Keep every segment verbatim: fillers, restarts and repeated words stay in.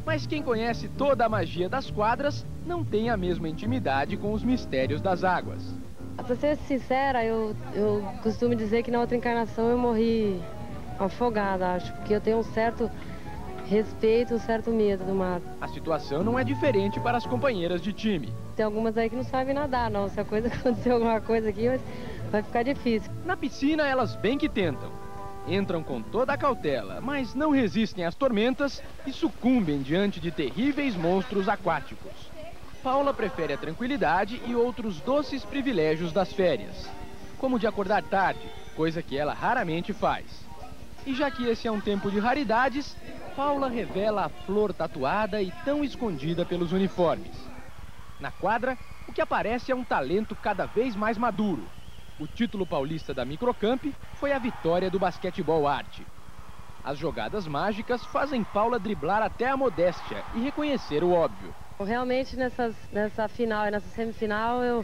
Mas quem conhece toda a magia das quadras não tem a mesma intimidade com os mistérios das águas. Pra ser sincera, eu, eu costumo dizer que na outra encarnação eu morri afogada, acho, porque eu tenho um certo respeito, um certo medo do mar. A situação não é diferente para as companheiras de time. Tem algumas aí que não sabem nadar, não. Se a coisa acontecer alguma coisa aqui, vai ficar difícil. Na piscina, elas bem que tentam. Entram com toda a cautela, mas não resistem às tormentas e sucumbem diante de terríveis monstros aquáticos. Paula prefere a tranquilidade e outros doces privilégios das férias, como de acordar tarde, coisa que ela raramente faz. E já que esse é um tempo de raridades, Paula revela a flor tatuada e tão escondida pelos uniformes. Na quadra, o que aparece é um talento cada vez mais maduro. O título paulista da Microcamp foi a vitória do basquetebol arte. As jogadas mágicas fazem Paula driblar até a modéstia e reconhecer o óbvio. Realmente, nessas, nessa final e nessa semifinal, eu,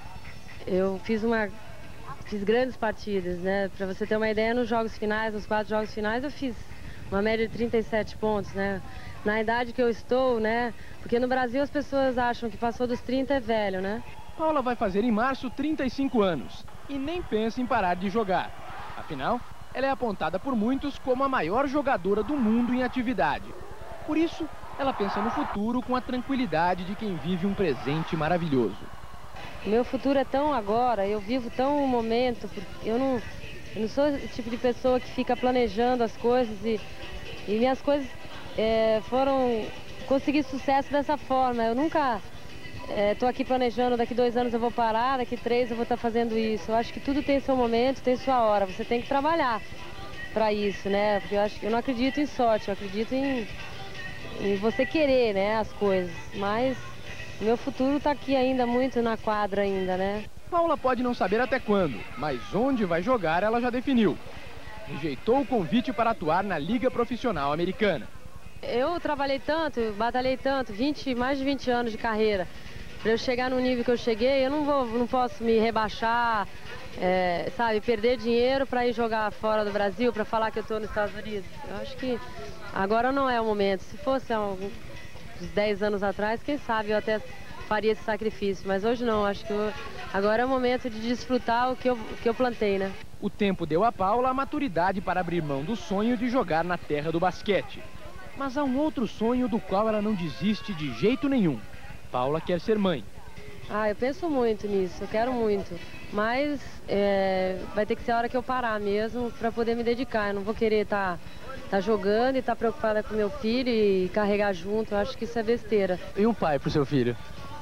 eu fiz, uma, fiz grandes partidas, né? Para você ter uma ideia, nos jogos finais, nos quatro jogos finais, eu fiz uma média de trinta e sete pontos, né? Na idade que eu estou, né? Porque no Brasil as pessoas acham que passou dos trinta é velho, né? Paula vai fazer em março trinta e cinco anos e nem pensa em parar de jogar. Afinal, ela é apontada por muitos como a maior jogadora do mundo em atividade. Por isso, ela pensa no futuro com a tranquilidade de quem vive um presente maravilhoso. Meu futuro é tão agora, eu vivo tão o momento, porque eu não, eu não sou o tipo de pessoa que fica planejando as coisas e, e minhas coisas é, foram conseguir sucesso dessa forma. Eu nunca estou é, aqui planejando, daqui dois anos eu vou parar, daqui três eu vou estar fazendo isso. Eu acho que tudo tem seu momento, tem sua hora, você tem que trabalhar para isso, né? Porque eu, acho, eu não acredito em sorte, eu acredito em... e você querer, né, as coisas, mas o meu futuro está aqui ainda, muito na quadra ainda, né? Paula pode não saber até quando, mas onde vai jogar ela já definiu. Rejeitou o convite para atuar na Liga Profissional Americana. Eu trabalhei tanto, batalhei tanto, vinte, mais de vinte anos de carreira. Para eu chegar no nível que eu cheguei, eu não, vou, não posso me rebaixar, é, sabe, perder dinheiro para ir jogar fora do Brasil, para falar que eu estou nos Estados Unidos. Eu acho que agora não é o momento. Se fosse há uns dez anos atrás, quem sabe eu até faria esse sacrifício. Mas hoje não, acho que eu, agora é o momento de desfrutar o que eu, o que eu plantei, né? O tempo deu a Paula a maturidade para abrir mão do sonho de jogar na terra do basquete. Mas há um outro sonho do qual ela não desiste de jeito nenhum. Paula quer ser mãe. Ah, eu penso muito nisso, eu quero muito. Mas é, vai ter que ser a hora que eu parar mesmo para poder me dedicar. Eu não vou querer estar... Tá jogando e tá preocupada com meu filho e carregar junto, eu acho que isso é besteira. E um pai pro seu filho?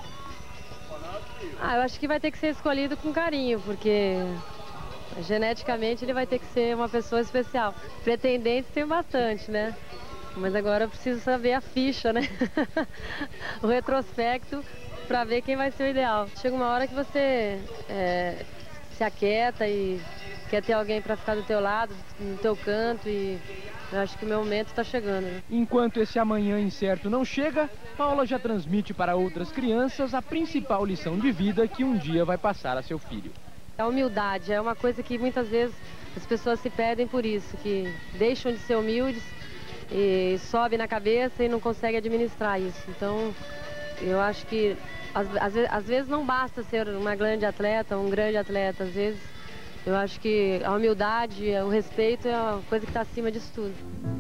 Ah, eu acho que vai ter que ser escolhido com carinho, porque geneticamente ele vai ter que ser uma pessoa especial. Pretendentes tem bastante, né? Mas agora eu preciso saber a ficha, né? O retrospecto para ver quem vai ser o ideal. Chega uma hora que você é, se aquieta e quer ter alguém para ficar do teu lado, no teu canto, e eu acho que o meu momento está chegando. Né? Enquanto esse amanhã incerto não chega, Paula já transmite para outras crianças a principal lição de vida que um dia vai passar a seu filho. A humildade é uma coisa que muitas vezes as pessoas se perdem por isso, que deixam de ser humildes e sobem na cabeça e não conseguem administrar isso. Então, eu acho que às, às, às vezes não basta ser uma grande atleta, um grande atleta, às vezes eu acho que a humildade, o respeito é uma coisa que está acima disso tudo.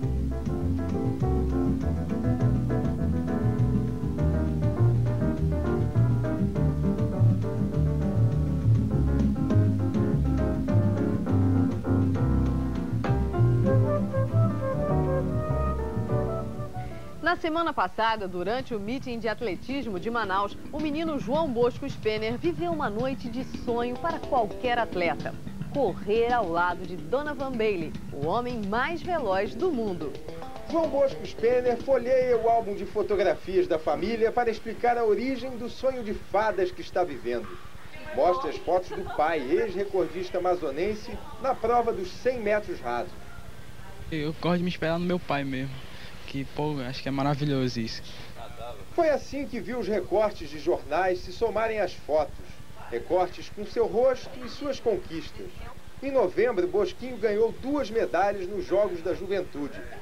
Na semana passada, durante o meeting de atletismo de Manaus, o menino João Bosco Spener viveu uma noite de sonho para qualquer atleta. Correr ao lado de Donovan Bailey, o homem mais veloz do mundo. João Bosco Spener folheia o álbum de fotografias da família para explicar a origem do sonho de fadas que está vivendo. Mostra as fotos do pai, ex-recordista amazonense, na prova dos cem metros rasos. Eu gosto de me esperar no meu pai mesmo, que, pô, acho que é maravilhoso isso. Foi assim que viu os recortes de jornais se somarem às fotos. Recortes com seu rosto e suas conquistas. Em novembro, Bosquinho ganhou duas medalhas nos Jogos da Juventude.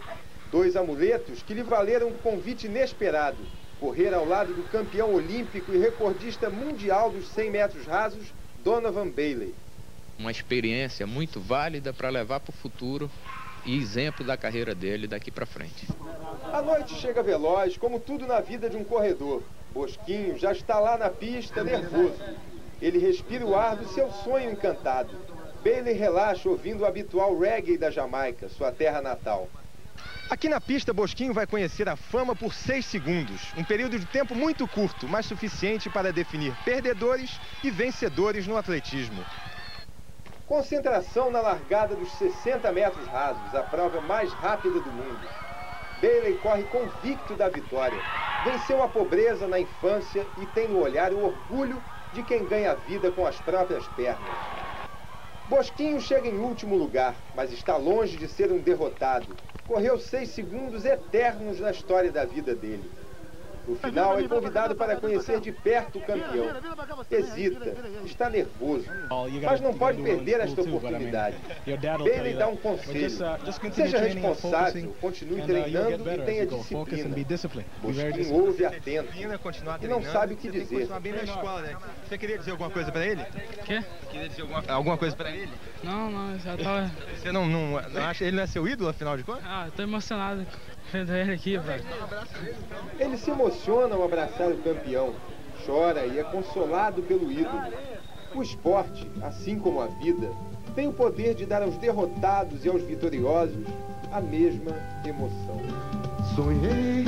Dois amuletos que lhe valeram um convite inesperado. Correr ao lado do campeão olímpico e recordista mundial dos cem metros rasos, Donovan Bailey. Uma experiência muito válida para levar para o futuro e exemplo da carreira dele daqui para frente. A noite chega veloz, como tudo na vida de um corredor. Bosquinho já está lá na pista, nervoso. Ele respira o ar do seu sonho encantado. Bailey relaxa ouvindo o habitual reggae da Jamaica, sua terra natal. Aqui na pista, Bosquinho vai conhecer a fama por seis segundos. Um período de tempo muito curto, mas suficiente para definir perdedores e vencedores no atletismo. Concentração na largada dos sessenta metros rasos, a prova mais rápida do mundo. Bailey corre convicto da vitória. Venceu a pobreza na infância e tem no olhar o orgulho de quem ganha a vida com as próprias pernas. Bosquinho chega em último lugar, mas está longe de ser um derrotado. Correu seis segundos eternos na história da vida dele. No final, é convidado para conhecer de perto o campeão. Hesita, está nervoso, mas não pode perder esta oportunidade. Bailey dá um conselho. Seja responsável, continue treinando e tenha disciplina. Bosquinho ouve atento e não sabe o que dizer. Você queria dizer alguma coisa para ele? Quê? Queria dizer alguma, alguma coisa para ele? Não, não, já tava... Você não, não, não acha ele não é seu ídolo, afinal de contas? Ah, tô emocionado vendo ele aqui, velho. Ele se emociona ao abraçar o campeão, chora e é consolado pelo ídolo. O esporte, assim como a vida, tem o poder de dar aos derrotados e aos vitoriosos a mesma emoção. Sonhei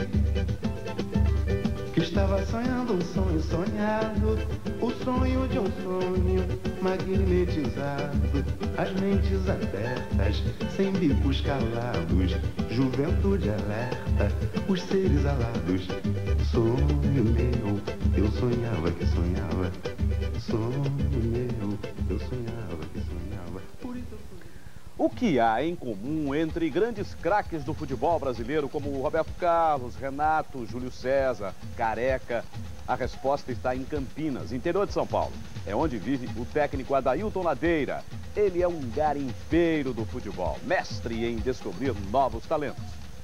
que estava sonhando um sonho sonhado, o sonho de um sonho magnetizado, as mentes abertas, sem bicos calados, juventude alerta, os seres alados. Sonho meu, eu sonhava que sonhava, sonho meu, eu sonhava que sonhava, por isso eu sonhava. O que há em comum entre grandes craques do futebol brasileiro como Roberto Carlos, Renato, Júlio César, Careca? A resposta está em Campinas, interior de São Paulo. É onde vive o técnico Adailton Ladeira. Ele é um garimpeiro do futebol, mestre em descobrir novos talentos.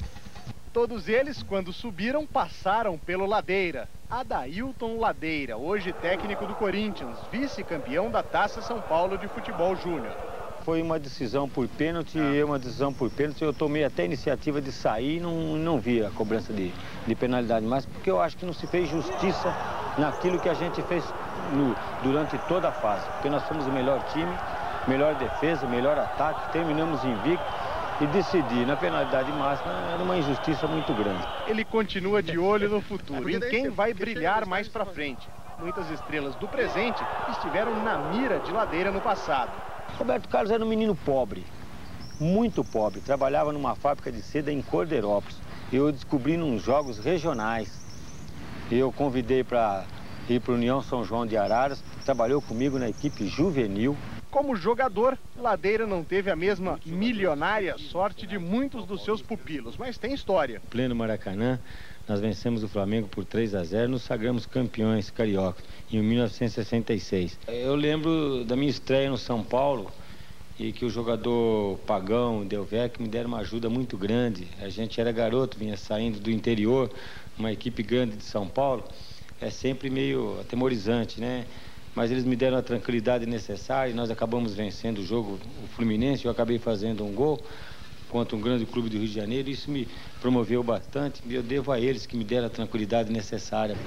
Todos eles, quando subiram, passaram pelo Ladeira. Adailton Ladeira, hoje técnico do Corinthians, vice-campeão da Taça São Paulo de Futebol Júnior. Foi uma decisão por pênalti, ah. uma decisão por pênalti. Eu tomei até a iniciativa de sair e não, não vi a cobrança de, de penalidade mais, porque eu acho que não se fez justiça naquilo que a gente fez no, durante toda a fase. Porque nós fomos o melhor time, melhor defesa, melhor ataque, terminamos invicto e decidir na penalidade máxima era uma injustiça muito grande. Ele continua de olho no futuro, em quem vai brilhar mais pra frente. Muitas estrelas do presente estiveram na mira de Ladeira no passado. Roberto Carlos era um menino pobre, muito pobre. Trabalhava numa fábrica de seda em Cordeirópolis. Eu descobri nos jogos regionais. Eu convidei para ir para a União São João de Araras. Trabalhou comigo na equipe juvenil. Como jogador, Ladeira não teve a mesma milionária sorte de muitos dos seus pupilos, mas tem história. Em pleno Maracanã, nós vencemos o Flamengo por três a zero, nos sagramos campeões cariocas em mil novecentos e sessenta e seis. Eu lembro da minha estreia no São Paulo e que o jogador Pagão e Delvec me deram uma ajuda muito grande. A gente era garoto, vinha saindo do interior, uma equipe grande de São Paulo, é sempre meio atemorizante, né? Mas eles me deram a tranquilidade necessária e nós acabamos vencendo o jogo, o Fluminense. Eu acabei fazendo um gol contra um grande clube do Rio de Janeiro. Isso me promoveu bastante e eu devo a eles que me deram a tranquilidade necessária.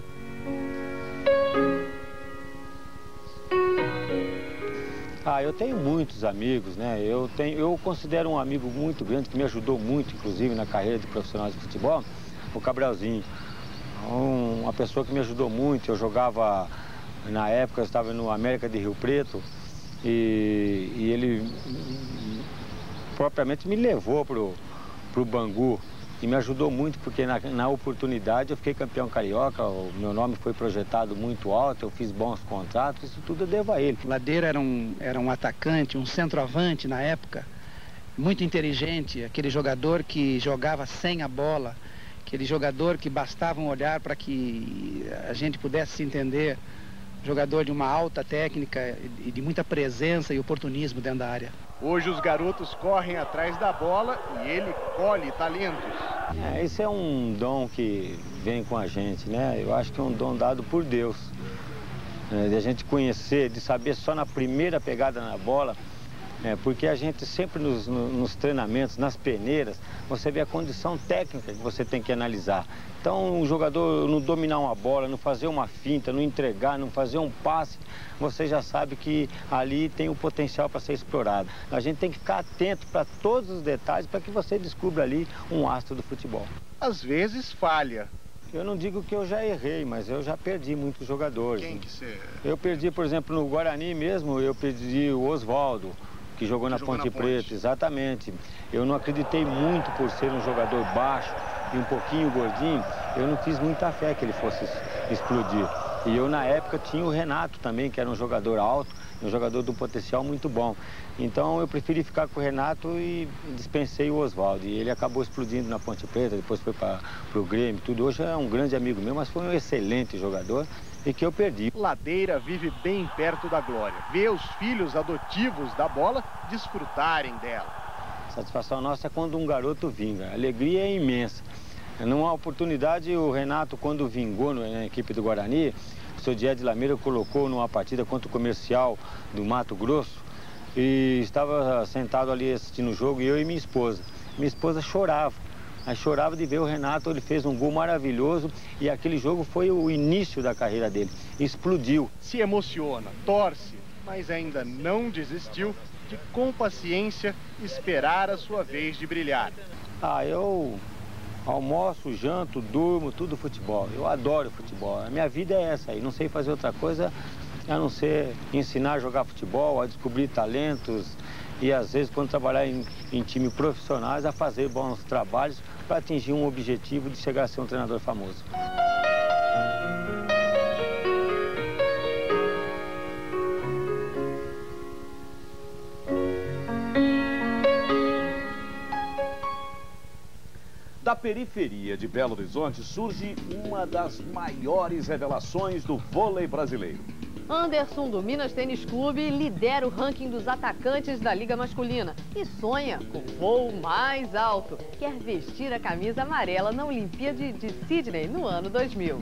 Ah, eu tenho muitos amigos, né? Eu, tenho, eu considero um amigo muito grande que me ajudou muito, inclusive, na carreira de profissional de futebol, o Cabral-zinho. Um, uma pessoa que me ajudou muito. Eu jogava... Na época eu estava no América de Rio Preto e, e ele propriamente me levou pro, pro Bangu e me ajudou muito porque na, na oportunidade eu fiquei campeão carioca, o meu nome foi projetado muito alto, eu fiz bons contratos, isso tudo eu devo a ele. Ladeira era um, era um atacante, um centroavante na época, muito inteligente, aquele jogador que jogava sem a bola, aquele jogador que bastava um olhar para que a gente pudesse se entender. Jogador de uma alta técnica e de muita presença e oportunismo dentro da área. Hoje os garotos correm atrás da bola e ele colhe talentos. É, esse é um dom que vem com a gente, né? Eu acho que é um dom dado por Deus. É, de a gente conhecer, de saber só na primeira pegada na bola, é, porque a gente sempre nos, nos treinamentos, nas peneiras, você vê a condição técnica que você tem que analisar. Então, um jogador não dominar uma bola, não fazer uma finta, não entregar, não fazer um passe, você já sabe que ali tem o potencial para ser explorado. A gente tem que ficar atento para todos os detalhes para que você descubra ali um astro do futebol. Às vezes falha. Eu não digo que eu já errei, mas eu já perdi muitos jogadores. Quem que você... Eu perdi, por exemplo, no Guarani mesmo, eu perdi o Oswaldo, que jogou que na jogou Ponte na Preta, Ponte. Exatamente. Eu não acreditei muito por ser um jogador baixo e um pouquinho gordinho, eu não fiz muita fé que ele fosse explodir. E eu, na época, tinha o Renato também, que era um jogador alto, um jogador de um potencial muito bom. Então, eu preferi ficar com o Renato e dispensei o Oswaldo. E ele acabou explodindo na Ponte Preta, depois foi para o Grêmio, tudo. Hoje é um grande amigo meu, mas foi um excelente jogador e que eu perdi. Ladeira vive bem perto da glória. Vê os filhos adotivos da bola desfrutarem dela. A satisfação nossa é quando um garoto vinga. A alegria é imensa. Numa oportunidade, o Renato, quando vingou na equipe do Guarani, o seu Dié de Lameira colocou numa partida contra o Comercial do Mato Grosso e estava sentado ali assistindo o jogo, eu e minha esposa. Minha esposa chorava, mas chorava de ver o Renato, ele fez um gol maravilhoso e aquele jogo foi o início da carreira dele, explodiu. Se emociona, torce, mas ainda não desistiu de, com paciência, esperar a sua vez de brilhar. Ah, eu... almoço, janto, durmo, tudo futebol. Eu adoro futebol. A minha vida é essa aí. Não sei fazer outra coisa a não ser ensinar a jogar futebol, a descobrir talentos e, às vezes, quando trabalhar em, em time profissionais, a fazer bons trabalhos para atingir um objetivo de chegar a ser um treinador famoso. Da periferia de Belo Horizonte surge uma das maiores revelações do vôlei brasileiro. Anderson, do Minas Tênis Clube, lidera o ranking dos atacantes da Liga Masculina e sonha com voo mais alto. Quer vestir a camisa amarela na Olimpíada de Sydney no ano dois mil.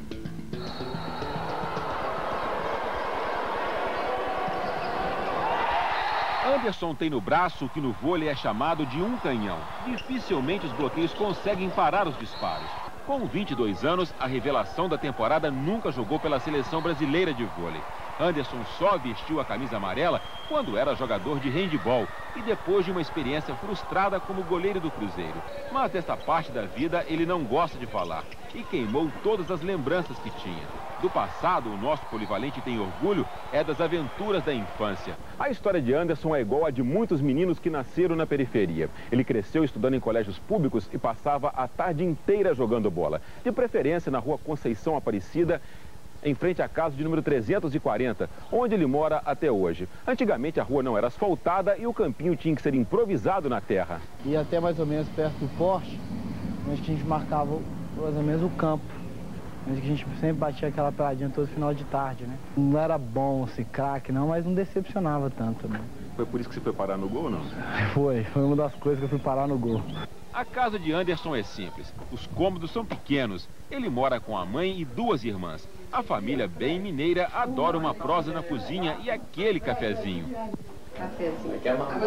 Anderson tem no braço o que no vôlei é chamado de um canhão. Dificilmente os bloqueios conseguem parar os disparos. Com vinte e dois anos, a revelação da temporada nunca jogou pela seleção brasileira de vôlei. Anderson só vestiu a camisa amarela quando era jogador de handebol e depois de uma experiência frustrada como goleiro do Cruzeiro. Mas desta parte da vida ele não gosta de falar e queimou todas as lembranças que tinha. Do passado, o nosso polivalente tem orgulho é das aventuras da infância. A história de Anderson é igual a de muitos meninos que nasceram na periferia. Ele cresceu estudando em colégios públicos e passava a tarde inteira jogando bola. De preferência na rua Conceição Aparecida, em frente à casa de número trezentos e quarenta, onde ele mora até hoje. Antigamente a rua não era asfaltada e o campinho tinha que ser improvisado na terra. E até mais ou menos perto do poste, onde a gente marcava mais ou menos o campo. Onde a gente sempre batia aquela peladinha todo final de tarde, né? Não era bom esse craque não, mas não decepcionava tanto, né? Foi por isso que você foi parar no gol ou não? Foi, foi uma das coisas que eu fui parar no gol. A casa de Anderson é simples. Os cômodos são pequenos. Ele mora com a mãe e duas irmãs. A família bem mineira adora uma prosa na cozinha e aquele cafezinho. Cafezinho.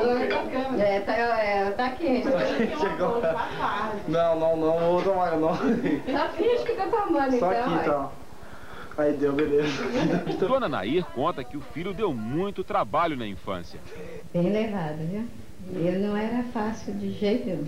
É, tá, é, tá quente. Chegou. Não, não, não, vou tomar não. Tá finge que tá tomando, Só então. aqui, então. Aí deu, beleza. Dona Nair conta que o filho deu muito trabalho na infância. Bem levado, viu? Ele não era fácil de jeito nenhum.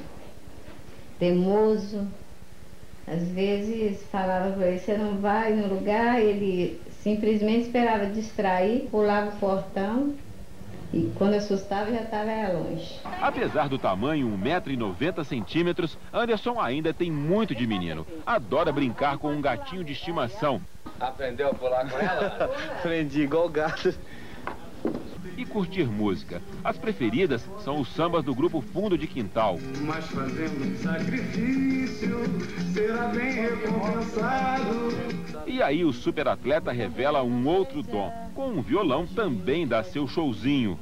Teimoso. Às vezes falava pra ele, você não vai no lugar, ele simplesmente esperava distrair, pulava o portão. E quando assustava, já estava longe. Apesar do tamanho, um metro e noventa centímetros, Anderson ainda tem muito de menino. Adora brincar com um gatinho de estimação. Aprendeu a pular com ela? Aprendi, igual gato. E curtir música. As preferidas são os sambas do grupo Fundo de Quintal. Mas fazendo um sacrifício, será bem recompensado. E aí o superatleta revela um outro dom. Com um violão também dá seu showzinho.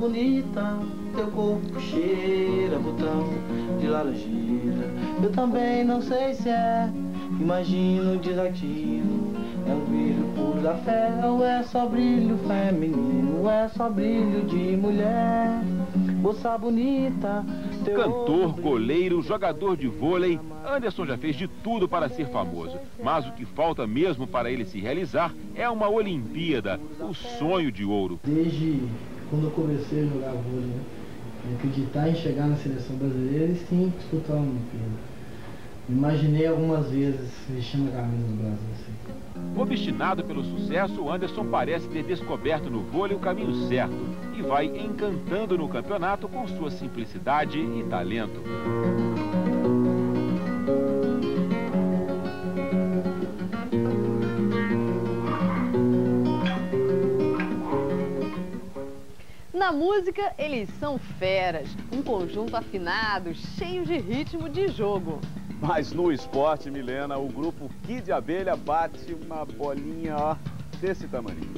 bonita, teu corpo cheira botão de laranjeira. Eu também não sei se é, imagino desatino. É um brilho puro da fé, ou é só brilho feminino, ou é só brilho de mulher. Moça bonita, teu Cantor, goleiro, jogador de vôlei, Anderson já fez de tudo para ser famoso. Mas o que falta mesmo para ele se realizar é uma Olimpíada, o sonho de ouro. Desde quando eu comecei a jogar vôlei, né? Acreditar em chegar na seleção brasileira e sim disputar uma Olimpíada. Imaginei algumas vezes vestindo a camisa do Brasil assim. Obstinado pelo sucesso, Anderson parece ter descoberto no vôlei o caminho certo e vai encantando no campeonato com sua simplicidade e talento. Na música, eles são feras, um conjunto afinado, cheio de ritmo de jogo. Mas no esporte, Milena, o grupo Kid Abelha bate uma bolinha, ó, desse tamanho.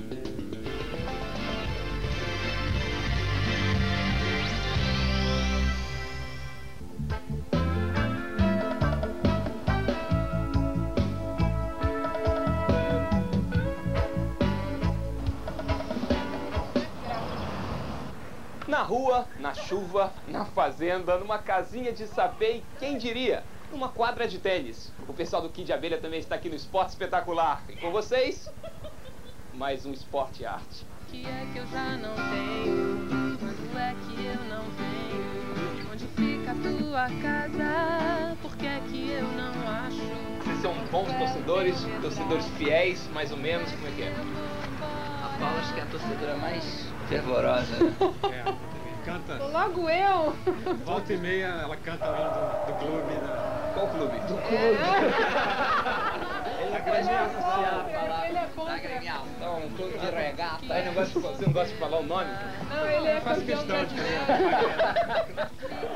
Na rua, na chuva, na fazenda, numa casinha de sapê e quem diria, numa quadra de tênis. O pessoal do Kid Abelha também está aqui no Esporte Espetacular. E com vocês, mais um Esporte Arte. Que é que eu já não tenho? Quando é que eu não venho? Onde fica a tua casa? Por que é que eu não acho? Vocês são bons torcedores, torcedores fiéis, mais ou menos, como é que é? A Paula acho que é a torcedora mais fervorosa. É, canta. Logo eu! Volta e meia ela canta lá do, do clube. Da... Qual clube? Do clube. Ele não pode associar a palavra da gremial. Então, um clube de regata. Aí não gosta de, você não gosta de falar o nome? Não, ele é faz campeão questão de brasileiro.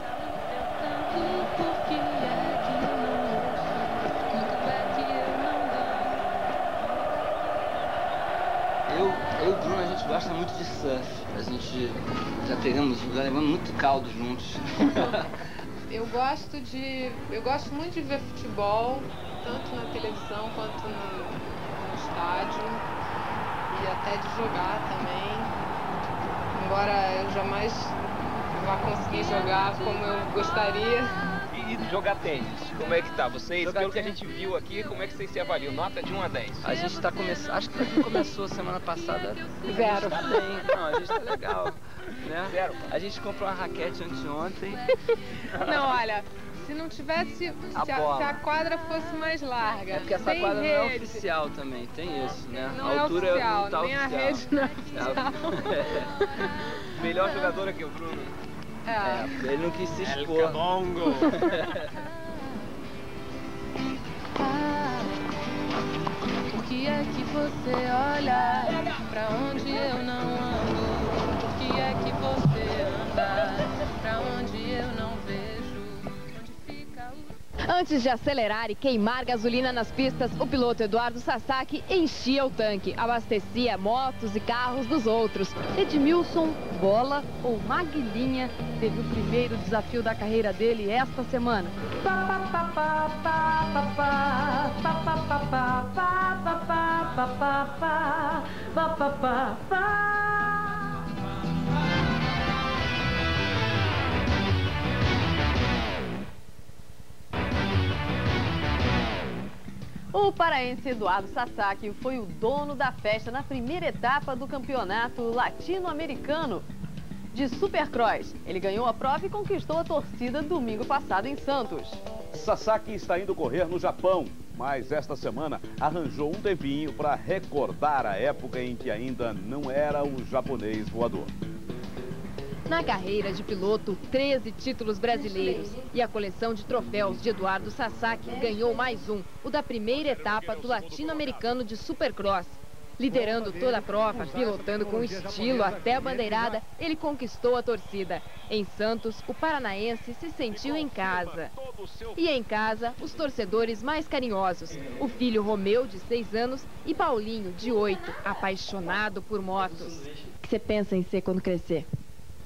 Eu, eu e o Bruno, a gente gosta muito de surf. A gente já pegamos, já levamos muito caldo juntos. Eu gosto de, eu gosto muito de ver futebol, tanto na televisão quanto no, no estádio, e até de jogar também. Embora eu jamais vá conseguir jogar como eu gostaria. E jogar tênis, como é que tá? Vocês, Jogar pelo tênis. que a gente viu aqui, como é que vocês se avaliam? Nota de um a dez. A gente tá começando, acho que começou semana passada. Zero. Tá bem, não, a gente tá legal, né? Zero. A gente comprou uma raquete anteontem. Não, olha, se não tivesse, A se, a, bola. se a quadra fosse mais larga. É porque essa sem quadra não é rede. oficial também, tem isso, né? Não a é altura oficial, não tá nem a oficial. rede não é oficial. Melhor jogador aqui, o Bruno. É. É, ele não quis se El expor. Cabongo. Por que é que você olha pra onde eu não ando? Por que é que você anda pra onde eu não vejo? Onde fica o... Antes de acelerar e queimar gasolina nas pistas, o piloto Eduardo Sasaki enchia o tanque, abastecia motos e carros dos outros. Edmilson, bola ou Maguilinha teve o primeiro desafio da carreira dele esta semana. O paraense Eduardo Sasaki foi o dono da festa na primeira etapa do campeonato latino-americano de Supercross. Ele ganhou a prova e conquistou a torcida domingo passado em Santos. Sasaki está indo correr no Japão, mas esta semana arranjou um tempinho para recordar a época em que ainda não era o japonês voador. Na carreira de piloto, treze títulos brasileiros. E a coleção de troféus de Eduardo Sasaki ganhou mais um, o da primeira etapa do latino-americano de Supercross. Liderando toda a prova, pilotando com estilo até a bandeirada, ele conquistou a torcida. Em Santos, o paranaense se sentiu em casa. E em casa, os torcedores mais carinhosos. O filho Romeu, de seis anos, e Paulinho, de oito, apaixonado por motos. O que você pensa em ser quando crescer?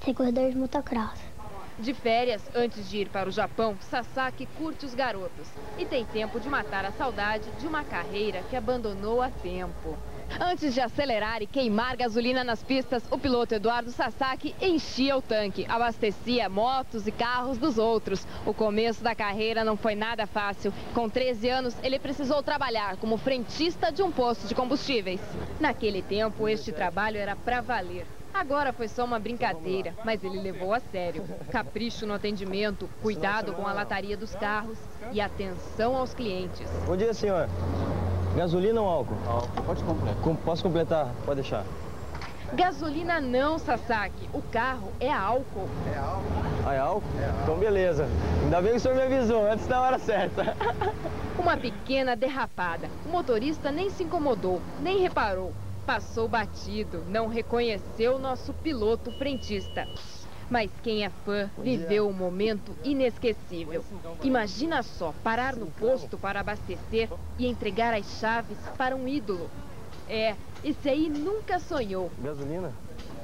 ser corredor de motocross. De férias, antes de ir para o Japão, Sasaki curte os garotos e tem tempo de matar a saudade de uma carreira que abandonou há tempo. Antes de acelerar e queimar gasolina nas pistas, o piloto Eduardo Sasaki enchia o tanque, abastecia motos e carros dos outros. O começo da carreira não foi nada fácil. Com treze anos, ele precisou trabalhar como frentista de um posto de combustíveis. Naquele tempo, este trabalho era pra valer. Agora foi só uma brincadeira, mas ele levou a sério. Capricho no atendimento, cuidado com a lataria dos carros e atenção aos clientes. Bom dia, senhor. Gasolina ou álcool? Álcool. Pode completar. Com, posso completar? Pode deixar. Gasolina não, Sasaki. O carro é álcool. É álcool? Ah, é álcool? É álcool. Então, beleza. Ainda bem que o senhor me avisou antes da hora certa. Uma pequena derrapada. O motorista nem se incomodou, nem reparou. Passou batido, não reconheceu nosso piloto frentista. Mas quem é fã viveu um momento inesquecível. Imagina só, parar no posto para abastecer e entregar as chaves para um ídolo. É, esse aí nunca sonhou. Gasolina?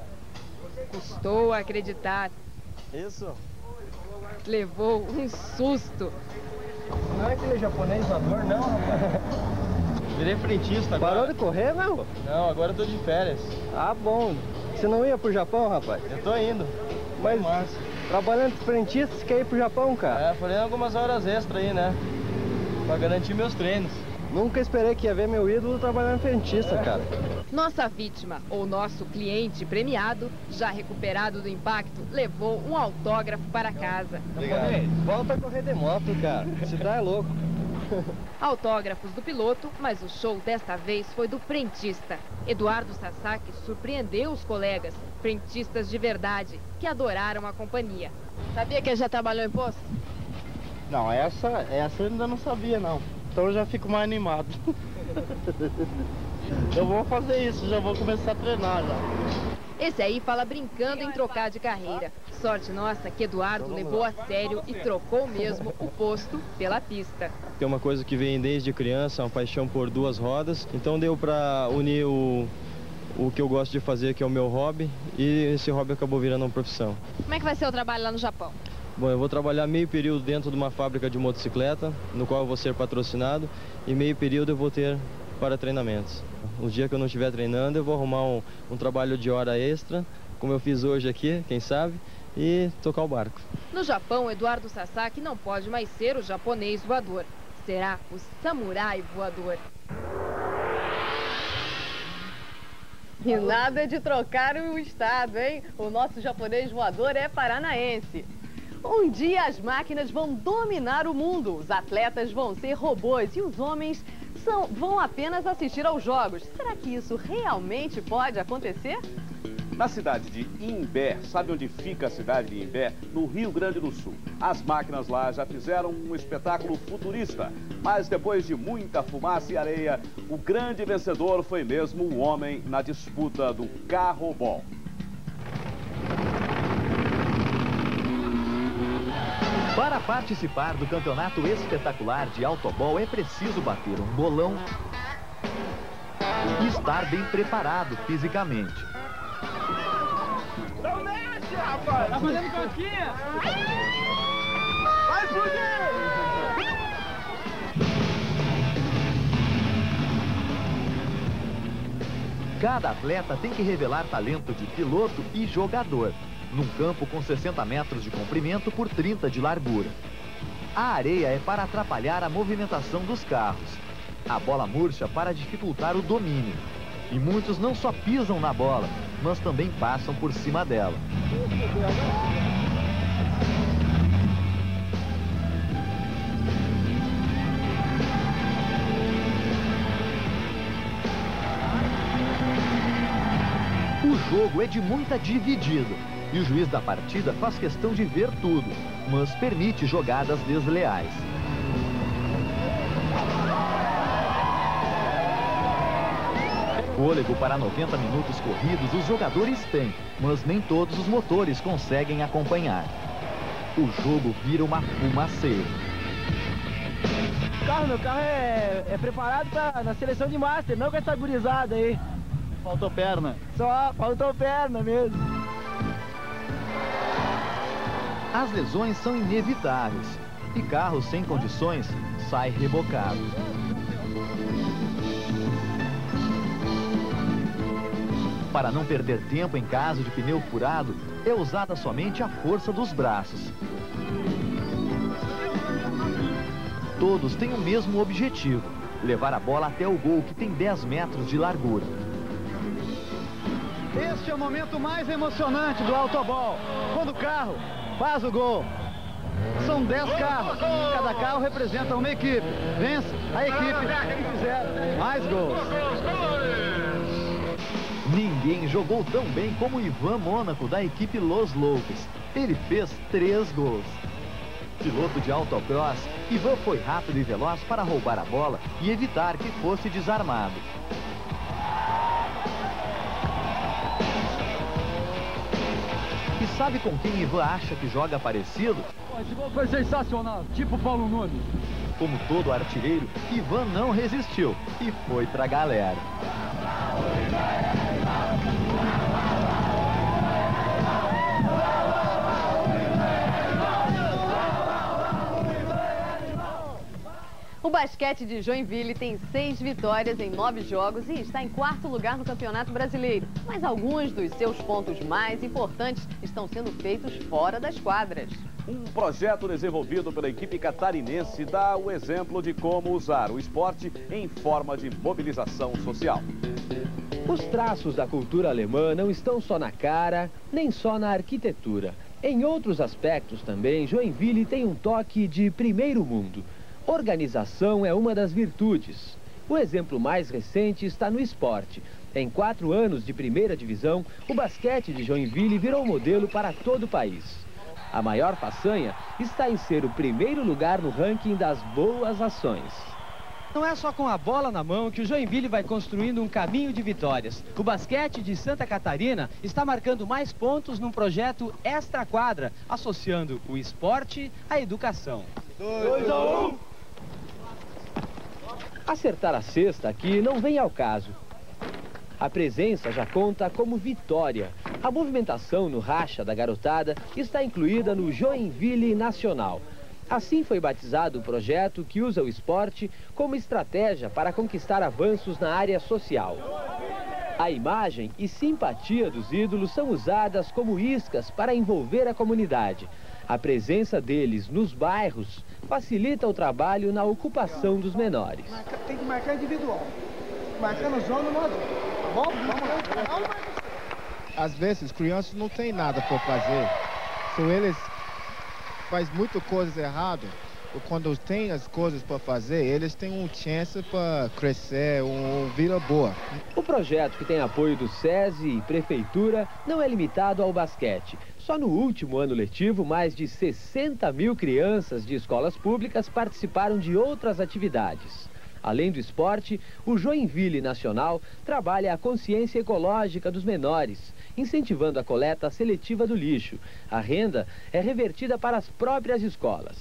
Custou acreditar. Isso. Levou um susto. Não é aquele japonês voador, não, rapaz. Virei frentista agora. Parou de correr, não? Não, agora eu tô de férias. Ah, bom. Você não ia pro Japão, rapaz? Eu tô indo. Mas, trabalhando de frentista, você quer ir pro Japão, cara? É, falei algumas horas extras aí, né? Pra garantir meus treinos. Nunca esperei que ia ver meu ídolo trabalhando frentista, é. cara. Nossa vítima, ou nosso cliente premiado, já recuperado do impacto, levou um autógrafo para casa. Obrigado. Volta a correr de moto, cara. Esse tá é louco. Autógrafos do piloto, mas o show desta vez foi do frentista. Eduardo Sasaki surpreendeu os colegas, frentistas de verdade, que adoraram a companhia. Sabia que ele já trabalhou em posto? Não, essa, essa eu ainda não sabia, não. Então eu já fico mais animado. Eu vou fazer isso, já vou começar a treinar já. Esse aí fala brincando em trocar de carreira. Sorte nossa que Eduardo levou a sério e trocou mesmo o posto pela pista. Tem uma coisa que vem desde criança, uma paixão por duas rodas. Então deu para unir o, o que eu gosto de fazer, que é o meu hobby, e esse hobby acabou virando uma profissão. Como é que vai ser o trabalho lá no Japão? Bom, eu vou trabalhar meio período dentro de uma fábrica de motocicleta, no qual eu vou ser patrocinado, e meio período eu vou ter para treinamentos. O dia que eu não estiver treinando, eu vou arrumar um, um trabalho de hora extra, como eu fiz hoje aqui, quem sabe, e tocar o barco. No Japão, Eduardo Sasaki não pode mais ser o japonês voador. Será o samurai voador. E nada de trocar o estado, hein? O nosso japonês voador é paranaense. Um dia as máquinas vão dominar o mundo, os atletas vão ser robôs e os homens são, vão apenas assistir aos jogos. Será que isso realmente pode acontecer? Na cidade de Imbé, sabe onde fica a cidade de Imbé? No Rio Grande do Sul. As máquinas lá já fizeram um espetáculo futurista, mas depois de muita fumaça e areia, o grande vencedor foi mesmo o homem na disputa do carro-bol. Para participar do campeonato espetacular de autobol é preciso bater um bolão e estar bem preparado fisicamente. Não mexe, rapaz! Tá fazendo coquinha? Vai explodir! Cada atleta tem que revelar talento de piloto e jogador, num campo com sessenta metros de comprimento por trinta de largura. A areia é para atrapalhar a movimentação dos carros. A bola murcha para dificultar o domínio. E muitos não só pisam na bola, mas também passam por cima dela. O jogo é de muita dividida. E o juiz da partida faz questão de ver tudo, mas permite jogadas desleais. Fôlego para noventa minutos corridos os jogadores têm, mas nem todos os motores conseguem acompanhar. O jogo vira uma fumaceira. O carro, meu carro é, é preparado pra, na seleção de Master, não com essa gurizada aí. Faltou perna. Só faltou perna mesmo. as lesões são inevitáveis e carro sem condições sai rebocado. Para não perder tempo em caso de pneu furado, é usada somente a força dos braços. Todos têm o mesmo objetivo, levar a bola até o gol, que tem dez metros de largura. Este é o momento mais emocionante do autobol, quando o carro faz o gol. São dez carros, cada carro representa uma equipe. Vence a equipe que fizer mais gols. Ninguém jogou tão bem como Ivan Mônaco, da equipe Los Loucos. Ele fez três gols. Piloto de autocross, Ivan foi rápido e veloz para roubar a bola e evitar que fosse desarmado. E sabe com quem Ivan acha que joga parecido? Esse gol foi sensacional, tipo Paulo Nunes. Como todo artilheiro, Ivan não resistiu e foi pra galera. O basquete de Joinville tem seis vitórias em nove jogos e está em quarto lugar no Campeonato Brasileiro. Mas alguns dos seus pontos mais importantes estão sendo feitos fora das quadras. Um projeto desenvolvido pela equipe catarinense dá o exemplo de como usar o esporte em forma de mobilização social. Os traços da cultura alemã não estão só na cara, nem só na arquitetura. Em outros aspectos também, Joinville tem um toque de primeiro mundo. Organização é uma das virtudes. O exemplo mais recente está no esporte. Em quatro anos de primeira divisão, o basquete de Joinville virou modelo para todo o país. A maior façanha está em ser o primeiro lugar no ranking das boas ações. Não é só com a bola na mão que o Joinville vai construindo um caminho de vitórias. O basquete de Santa Catarina está marcando mais pontos num projeto extra-quadra, associando o esporte à educação. dois a um! Acertar a cesta aqui não vem ao caso. A presença já conta como vitória. A movimentação no racha da garotada está incluída no Joinville Nacional. Assim foi batizado o projeto que usa o esporte como estratégia para conquistar avanços na área social. A imagem e simpatia dos ídolos são usadas como iscas para envolver a comunidade. A presença deles nos bairros facilita o trabalho na ocupação dos menores. Tem que marcar individual. Marcando zona no adulto. Tá bom? Vamos lá. Às vezes, crianças não têm nada para fazer. Se eles fazem muitas coisas erradas, quando tem as coisas para fazer, eles têm uma chance para crescer, uma vida boa. O projeto, que tem apoio do SESI e Prefeitura, não é limitado ao basquete. Só no último ano letivo, mais de sessenta mil crianças de escolas públicas participaram de outras atividades. Além do esporte, o Joinville Nacional trabalha a consciência ecológica dos menores, incentivando a coleta seletiva do lixo. A renda é revertida para as próprias escolas.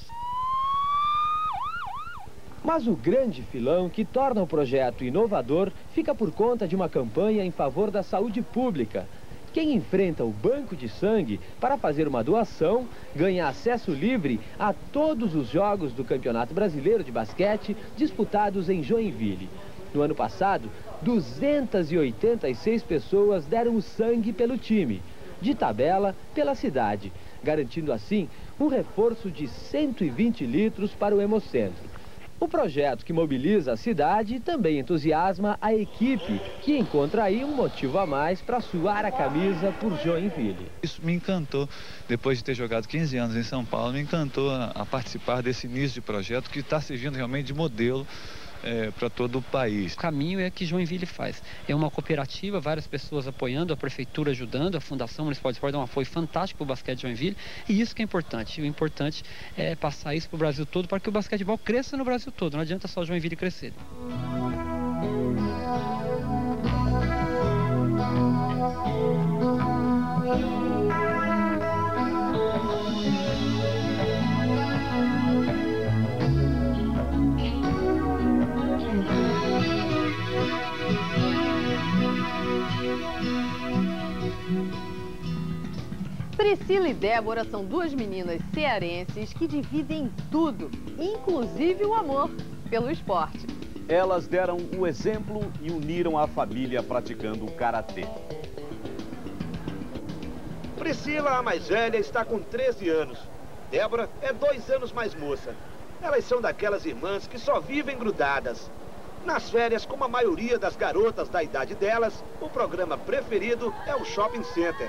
Mas o grande filão que torna o projeto inovador fica por conta de uma campanha em favor da saúde pública. Quem enfrenta o banco de sangue para fazer uma doação ganha acesso livre a todos os jogos do Campeonato Brasileiro de Basquete disputados em Joinville. No ano passado, duzentas e oitenta e seis pessoas deram o sangue pelo time, de tabela pela cidade, garantindo assim um reforço de cento e vinte litros para o Hemocentro. O projeto que mobiliza a cidade também entusiasma a equipe, que encontra aí um motivo a mais para suar a camisa por Joinville. Isso me encantou, depois de ter jogado quinze anos em São Paulo, me encantou a, a participar desse início de projeto que está servindo realmente de modelo É, para todo o país. O caminho é que Joinville faz. É uma cooperativa, várias pessoas apoiando, a prefeitura ajudando, a Fundação Municipal de Esporte dá um apoio fantástico para o basquete de Joinville, e isso que é importante. O importante é passar isso para o Brasil todo, para que o basquetebol cresça no Brasil todo. Não adianta só Joinville crescer. Priscila e Débora são duas meninas cearenses que dividem tudo, inclusive o amor pelo esporte. Elas deram o exemplo e uniram a família praticando o karatê. Priscila, a mais velha, está com treze anos. Débora é dois anos mais moça. Elas são daquelas irmãs que só vivem grudadas. Nas férias, como a maioria das garotas da idade delas, o programa preferido é o shopping center.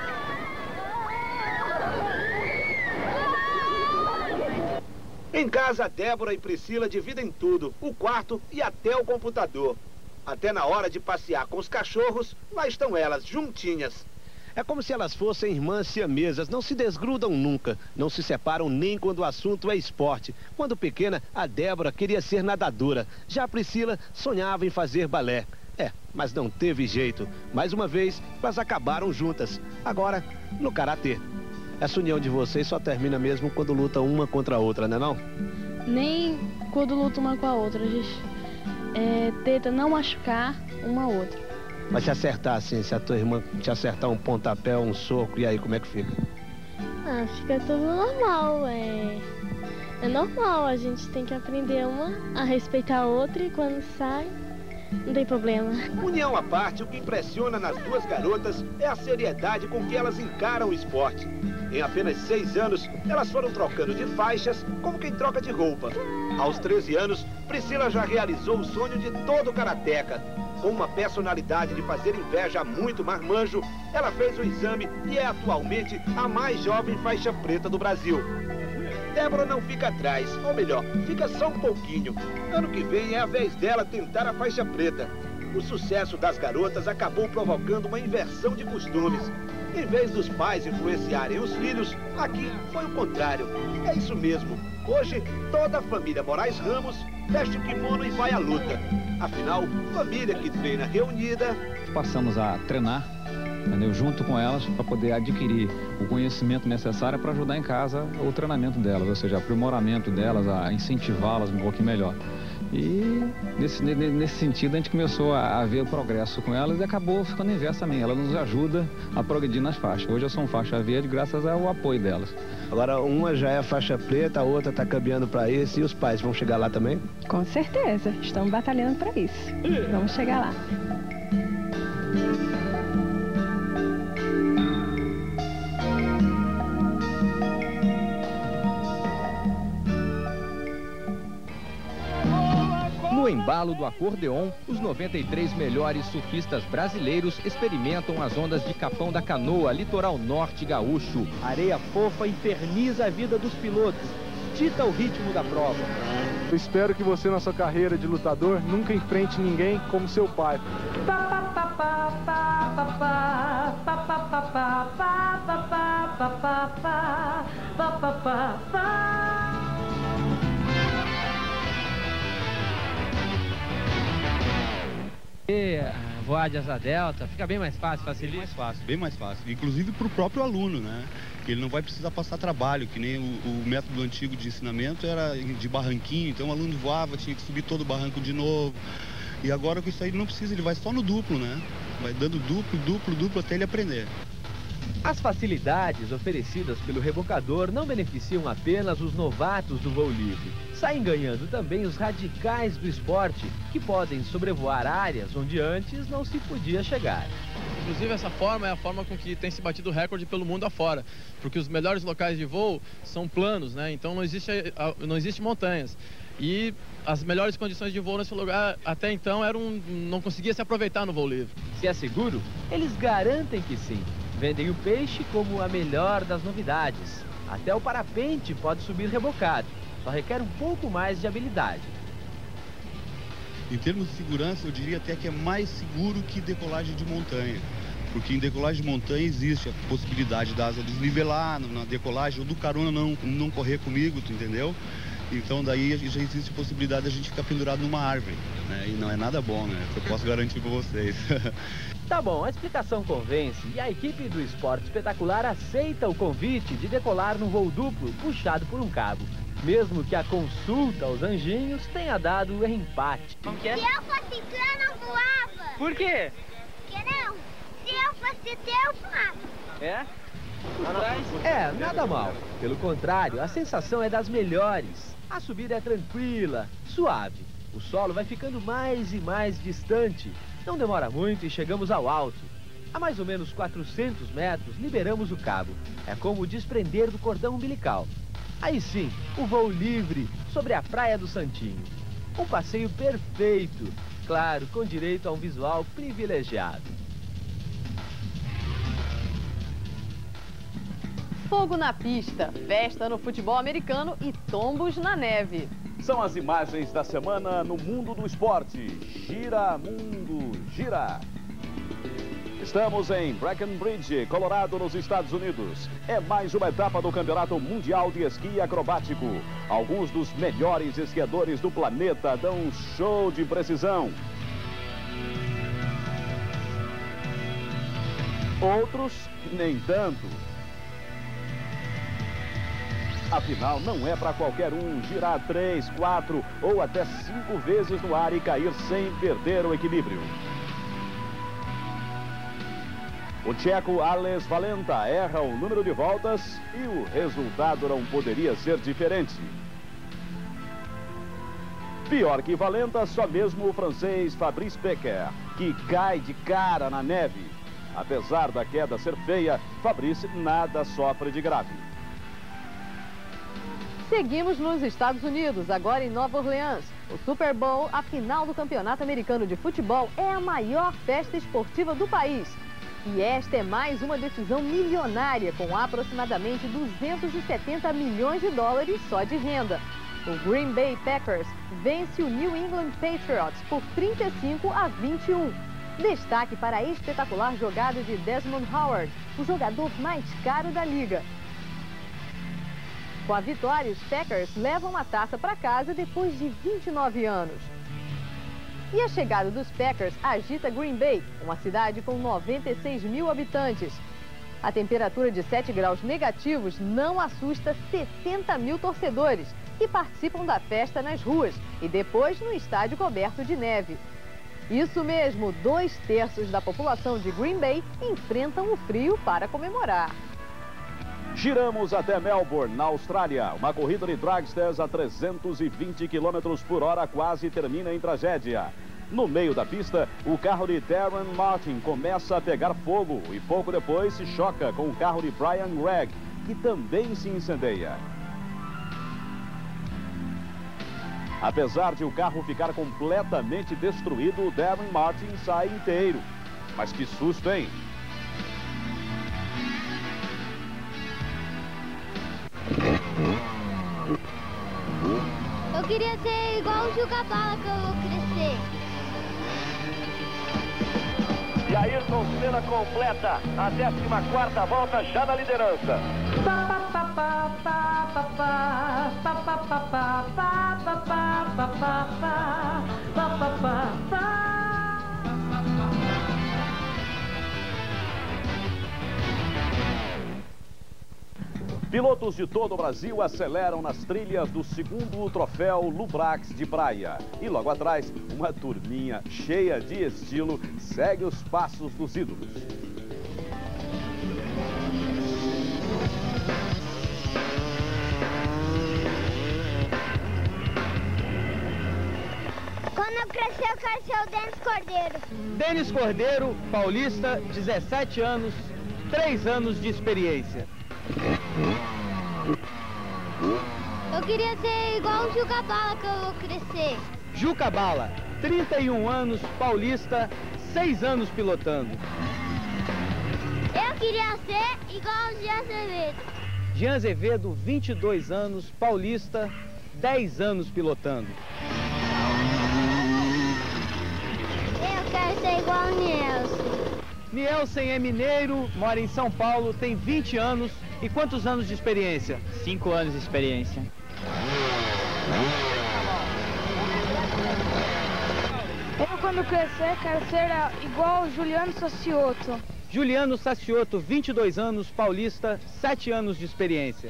Em casa, Débora e Priscila dividem tudo, o quarto e até o computador. Até na hora de passear com os cachorros, lá estão elas, juntinhas. É como se elas fossem irmãs siamesas, não se desgrudam nunca, não se separam nem quando o assunto é esporte. Quando pequena, a Débora queria ser nadadora, já a Priscila sonhava em fazer balé. É, mas não teve jeito. Mais uma vez, elas acabaram juntas, agora no karatê. Essa união de vocês só termina mesmo quando lutam uma contra a outra, né não? Nem quando lutam uma com a outra, a gente é, tenta não machucar uma a outra. Mas se acertar assim, se a tua irmã te acertar um pontapé, um soco, e aí como é que fica? Ah, fica tudo normal, é... É normal, a gente tem que aprender uma a respeitar a outra e quando sai, não tem problema. União à parte, o que impressiona nas duas garotas é a seriedade com que elas encaram o esporte. Em apenas seis anos, elas foram trocando de faixas como quem troca de roupa. Aos treze anos, Priscila já realizou o sonho de todo karateca. Com uma personalidade de fazer inveja a muito marmanjo, ela fez o exame e é atualmente a mais jovem faixa preta do Brasil. Débora não fica atrás, ou melhor, fica só um pouquinho. Ano que vem é a vez dela tentar a faixa preta. O sucesso das garotas acabou provocando uma inversão de costumes. Em vez dos pais influenciarem os filhos, aqui foi o contrário. É isso mesmo. Hoje, toda a família Moraes Ramos veste o kimono e vai à luta. Afinal, família que treina reunida... Passamos a treinar, entendeu? Junto com elas, para poder adquirir o conhecimento necessário para ajudar em casa o treinamento delas, ou seja, o aprimoramento delas, a incentivá-las um pouquinho melhor. E nesse, nesse sentido a gente começou a, a ver o progresso com elas e acabou ficando inverso também. Ela nos ajuda a progredir nas faixas. Hoje eu sou um faixa verde graças ao apoio delas. Agora uma já é faixa preta, a outra está caminhando para isso. E os pais vão chegar lá também? Com certeza, estamos batalhando para isso. Vamos chegar lá. No embalo do acordeon, os noventa e três melhores surfistas brasileiros experimentam as ondas de Capão da Canoa, litoral norte gaúcho. Areia fofa inferniza a vida dos pilotos, dita o ritmo da prova. Eu espero que você, na sua carreira de lutador, nunca enfrente ninguém como seu pai. E voar de asa delta fica bem mais fácil, facilita? Bem mais fácil, bem mais fácil. Inclusive para o próprio aluno, né? Que ele não vai precisar passar trabalho, que nem o, o método antigo de ensinamento era de barranquinho, então o aluno voava, tinha que subir todo o barranco de novo. E agora com isso aí ele não precisa, ele vai só no duplo, né? Vai dando duplo, duplo, duplo até ele aprender. As facilidades oferecidas pelo rebocador não beneficiam apenas os novatos do voo livre. Saem ganhando também os radicais do esporte, que podem sobrevoar áreas onde antes não se podia chegar. Inclusive, essa forma é a forma com que tem se batido recorde pelo mundo afora, porque os melhores locais de voo são planos, né? Então não existe, não existe montanhas. E as melhores condições de voo nesse lugar até então eram, não conseguia se aproveitar no voo livre. Se é seguro, eles garantem que sim. Vendem o peixe como a melhor das novidades. Até o parapente pode subir rebocado. Só requer um pouco mais de habilidade. Em termos de segurança, eu diria até que é mais seguro que decolagem de montanha. Porque em decolagem de montanha existe a possibilidade da asa desnivelar na decolagem, ou do carona não, não correr comigo, tu entendeu? Então daí já existe a possibilidade de a gente ficar pendurado numa árvore, né? E não é nada bom, né? Eu posso garantir para vocês. Tá bom, a explicação convence e a equipe do Esporte Espetacular aceita o convite de decolar num voo duplo puxado por um cabo. Mesmo que a consulta aos anjinhos tenha dado empate. Como que é? Se eu fosse tu, eu não voava. Por quê? Porque não. Se eu fosse teu, eu voava. É? É, nada mal. Pelo contrário, a sensação é das melhores. A subida é tranquila, suave. O solo vai ficando mais e mais distante. Não demora muito e chegamos ao alto. A mais ou menos quatrocentos metros, liberamos o cabo. É como desprender do cordão umbilical. Aí sim, o voo livre sobre a Praia do Santinho. Um passeio perfeito, claro, com direito a um visual privilegiado. Fogo na pista, festa no futebol americano e tombos na neve. São as imagens da semana no mundo do esporte. Gira, mundo, gira. Estamos em Breckenridge, Colorado, nos Estados Unidos. É mais uma etapa do Campeonato Mundial de Esqui Acrobático. Alguns dos melhores esquiadores do planeta dão um show de precisão. Outros, nem tanto. Afinal, não é para qualquer um girar três, quatro ou até cinco vezes no ar e cair sem perder o equilíbrio. O tcheco Ales Valenta erra o número de voltas e o resultado não poderia ser diferente. Pior que Valenta, só mesmo o francês Fabrice Becker, que cai de cara na neve. Apesar da queda ser feia, Fabrice nada sofre de grave. Seguimos nos Estados Unidos, agora em Nova Orleans. O Super Bowl, a final do Campeonato Americano de Futebol, é a maior festa esportiva do país. E esta é mais uma decisão milionária, com aproximadamente duzentos e setenta milhões de dólares só de renda. O Green Bay Packers vence o New England Patriots por trinta e cinco a vinte e um. Destaque para a espetacular jogada de Desmond Howard, o jogador mais caro da liga. Com a vitória, os Packers levam a taça para casa depois de vinte e nove anos. E a chegada dos Packers agita Green Bay, uma cidade com noventa e seis mil habitantes. A temperatura de sete graus negativos não assusta sessenta mil torcedores, que participam da festa nas ruas e depois no estádio coberto de neve. Isso mesmo, dois terços da população de Green Bay enfrentam o frio para comemorar. Giramos até Melbourne, na Austrália. Uma corrida de dragsters a trezentos e vinte quilômetros por hora quase termina em tragédia. No meio da pista, o carro de Darren Martin começa a pegar fogo e pouco depois se choca com o carro de Brian Gregg, que também se incendeia. Apesar de o carro ficar completamente destruído, Darren Martin sai inteiro. Mas que susto, hein? Eu queria ser igual o Jucabala que eu vou crescer. E Ayrton Senna completa a décima quarta volta já na liderança. Pilotos de todo o Brasil aceleram nas trilhas do segundo troféu Lubrax de praia. E logo atrás, uma turminha cheia de estilo segue os passos dos ídolos. Quando eu crescer, eu quero ser o Denis Cordeiro. Denis Cordeiro, paulista, dezessete anos, três anos de experiência. Eu queria ser igual o Jucabala que eu vou crescer. Jucabala, trinta e um anos, paulista, seis anos pilotando. Eu queria ser igual o Jean Azevedo. Jean Azevedo, vinte e dois anos, paulista, dez anos pilotando. Eu quero ser igual o Nielsen. Nielsen é mineiro, mora em São Paulo, tem vinte anos. E quantos anos de experiência? Cinco anos de experiência. Eu, quando crescer, quero ser igual o Juliano Sacioto. Juliano Sacioto, vinte e dois anos, paulista, sete anos de experiência.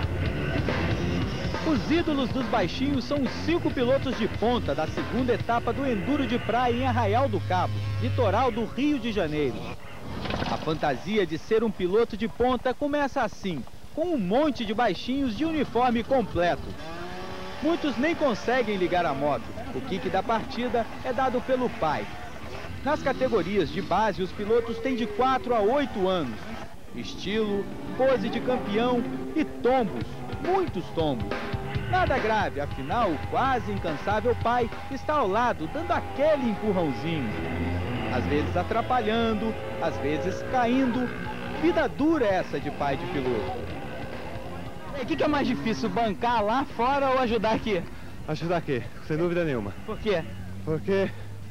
Os ídolos dos baixinhos são os cinco pilotos de ponta da segunda etapa do Enduro de Praia em Arraial do Cabo, litoral do Rio de Janeiro. A fantasia de ser um piloto de ponta começa assim, com um monte de baixinhos de uniforme completo. Muitos nem conseguem ligar a moto. O kick da partida é dado pelo pai. Nas categorias de base, os pilotos têm de quatro a oito anos. Estilo, pose de campeão e tombos, muitos tombos. Nada grave, afinal, o quase incansável pai está ao lado, dando aquele empurrãozinho. Às vezes atrapalhando, às vezes caindo. Vida dura essa de pai de piloto. O que, que é mais difícil, bancar lá fora ou ajudar aqui? Ajudar aqui, sem dúvida nenhuma. Por quê? Porque...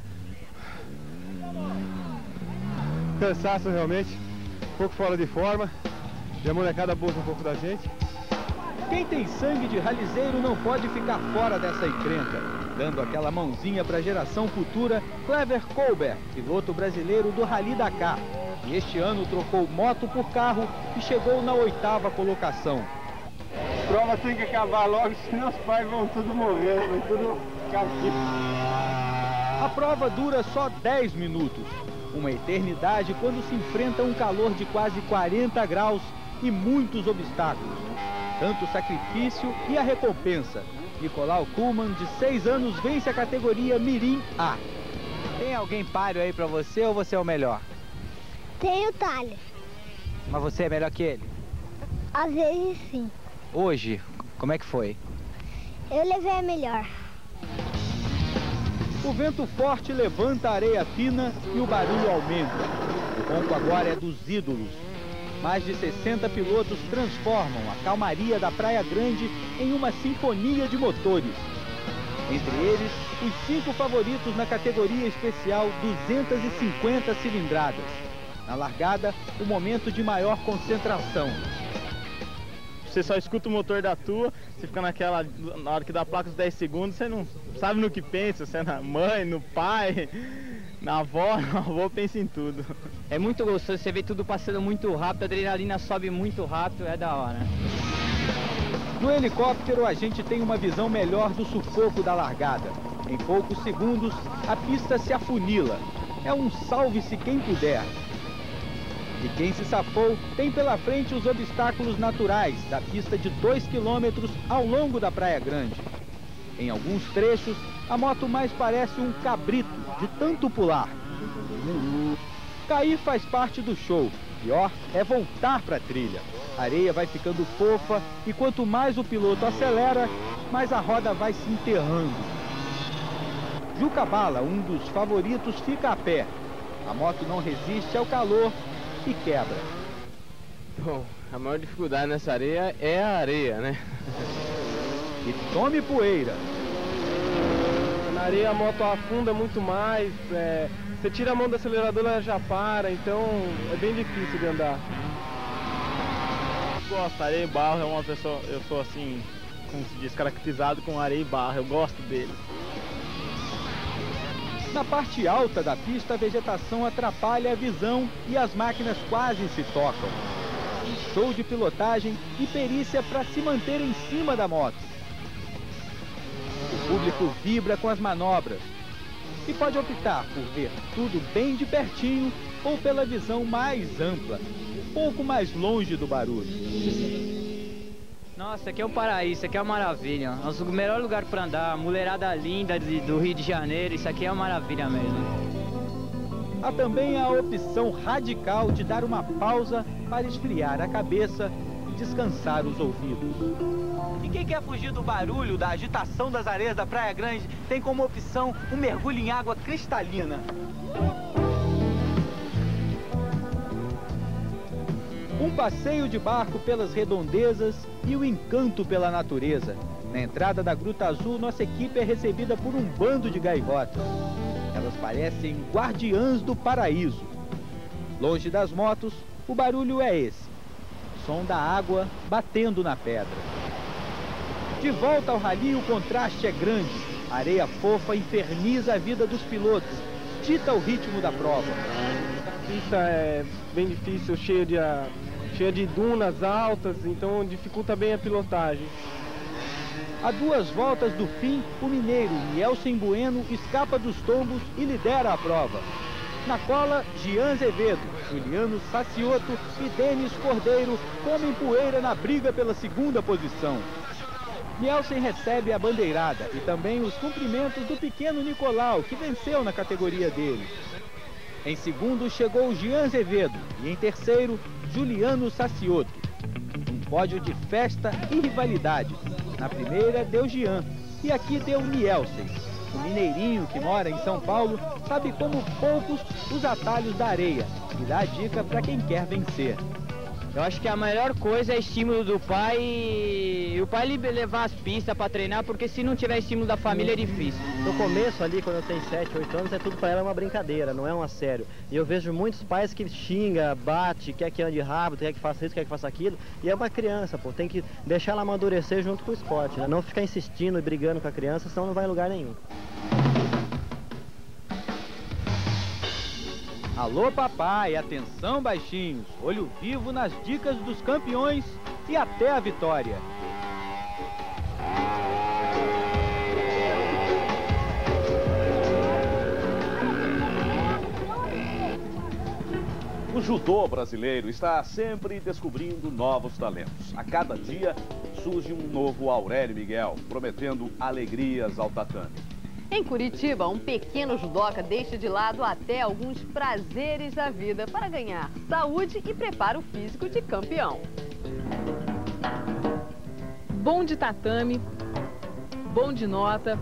cansaço realmente, um pouco fora de forma, e a molecada abusa um pouco da gente. Quem tem sangue de ralizeiro não pode ficar fora dessa encrenca. Dando aquela mãozinha para a geração futura, Clever Colbert, piloto brasileiro do Rally Dakar. E este ano trocou moto por carro e chegou na oitava colocação. A prova tem que acabar logo, senão os pais vão tudo morrer, vai tudo ficar aqui. A prova dura só dez minutos. Uma eternidade quando se enfrenta um calor de quase quarenta graus e muitos obstáculos. Tanto sacrifício e a recompensa. Nicolau Kuhlmann, de seis anos, vence a categoria Mirim A. Tem alguém páreo aí pra você ou você é o melhor? Tem o Thales. Mas você é melhor que ele? Às vezes sim. Hoje, como é que foi? Eu levei a melhor. O vento forte levanta a areia fina e o barulho aumenta. O ronco agora é dos ídolos. Mais de sessenta pilotos transformam a calmaria da Praia Grande em uma sinfonia de motores. Entre eles, os cinco favoritos na categoria especial duzentas e cinquenta cilindradas. Na largada, o momento de maior concentração. Você só escuta o motor da tua, você fica naquela, na hora que dá a placa os dez segundos, você não sabe no que pensa, você é na mãe, no pai, na avó, na avó pensa em tudo. É muito gostoso, você vê tudo passando muito rápido, a adrenalina sobe muito rápido, é da hora. No helicóptero a gente tem uma visão melhor do sufoco da largada. Em poucos segundos, a pista se afunila. É um salve-se quem puder. E quem se safou tem pela frente os obstáculos naturais da pista de dois quilômetros ao longo da Praia Grande. Em alguns trechos, a moto mais parece um cabrito de tanto pular. Cair faz parte do show. Pior é voltar para a trilha. A areia vai ficando fofa e quanto mais o piloto acelera, mais a roda vai se enterrando. Juca Bala, um dos favoritos, fica a pé. A moto não resiste ao calor e quebra. Bom, a maior dificuldade nessa areia é a areia, né? E tome poeira. Na areia a moto afunda muito mais, é, você tira a mão do acelerador, ela já para, então é bem difícil de andar. Eu gosto, areia e barro é uma pessoa, eu sou assim, como se diz, caracterizado com areia e barro, eu gosto dele. Na parte alta da pista, a vegetação atrapalha a visão e as máquinas quase se tocam. Um show de pilotagem e perícia para se manter em cima da moto. O público vibra com as manobras e pode optar por ver tudo bem de pertinho ou pela visão mais ampla, um pouco mais longe do barulho. Nossa, aqui é um paraíso, isso aqui é uma maravilha. Nosso melhor lugar para andar, mulherada linda de, do Rio de Janeiro, isso aqui é uma maravilha mesmo. Há também a opção radical de dar uma pausa para esfriar a cabeça e descansar os ouvidos. E quem quer fugir do barulho, da agitação das areias da Praia Grande, tem como opção um mergulho em água cristalina. Um passeio de barco pelas redondezas e o encanto pela natureza. Na entrada da Gruta Azul, nossa equipe é recebida por um bando de gaivotas. Elas parecem guardiãs do paraíso. Longe das motos, o barulho é esse. Som da água batendo na pedra. De volta ao rally, o contraste é grande. A areia fofa inferniza a vida dos pilotos. Dita o ritmo da prova. A pista é bem difícil, cheia de, cheia de dunas altas, então dificulta bem a pilotagem. A duas voltas do fim, o mineiro Nielsen Bueno escapa dos tombos e lidera a prova. Na cola, Gian Azevedo, Juliano Sacioto e Denis Cordeiro comem poeira na briga pela segunda posição. Nielsen recebe a bandeirada e também os cumprimentos do pequeno Nicolau, que venceu na categoria dele. Em segundo chegou Gian Azevedo e em terceiro, Juliano Sacioto. Um pódio de festa e rivalidade. Na primeira deu Gian e aqui deu Nielsen. O mineirinho que mora em São Paulo sabe como poucos os atalhos da areia e dá a dica para quem quer vencer. Eu acho que a melhor coisa é estímulo do pai e o pai levar as pistas para treinar, porque se não tiver estímulo da família é difícil. No começo ali, quando eu tenho sete, oito anos, é tudo para ela uma brincadeira, não é um a sério. E eu vejo muitos pais que xinga, bate, quer que ande rápido, quer que faça isso, quer que faça aquilo. E é uma criança, pô, tem que deixar ela amadurecer junto com o esporte, né? Não ficar insistindo e brigando com a criança, senão não vai em lugar nenhum. Alô papai, atenção baixinhos, olho vivo nas dicas dos campeões e até a vitória. O judô brasileiro está sempre descobrindo novos talentos. A cada dia surge um novo Aurélio Miguel, prometendo alegrias ao tatame. Em Curitiba, um pequeno judoca deixa de lado até alguns prazeres da vida para ganhar saúde e preparo físico de campeão. Bom de tatame, bom de nota,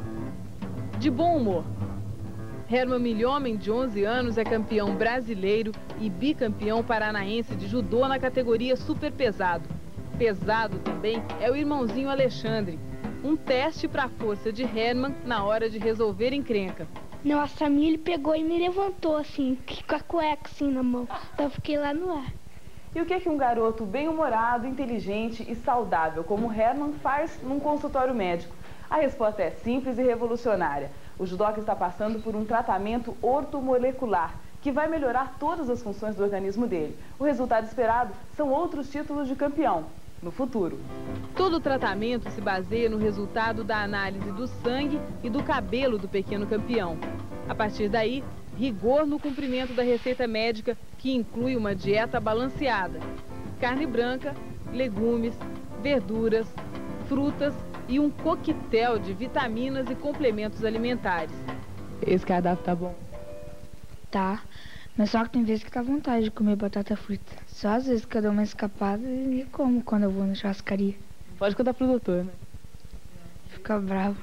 de bom humor. Herman Milhomem, de onze anos, é campeão brasileiro e bicampeão paranaense de judô na categoria super pesado. Pesado também é o irmãozinho Alexandre. Um teste para a força de Herman na hora de resolver encrenca. Nossa, a mim ele pegou e me levantou assim, com a cueca assim na mão. Então eu fiquei lá no ar. E o que, que um garoto bem-humorado, inteligente e saudável como Herman faz num consultório médico? A resposta é simples e revolucionária. O judoca está passando por um tratamento ortomolecular, que vai melhorar todas as funções do organismo dele. O resultado esperado são outros títulos de campeão no futuro. Todo o tratamento se baseia no resultado da análise do sangue e do cabelo do pequeno campeão. A partir daí, rigor no cumprimento da receita médica, que inclui uma dieta balanceada: carne branca, legumes, verduras, frutas e um coquetel de vitaminas e complementos alimentares. Esse cardápio tá bom? Tá, mas só que tem vezes que dá vontade de comer batata frita. Só às vezes que eu dou uma escapada e como quando eu vou na churrascaria. Pode contar pro doutor, né? Fica bravo.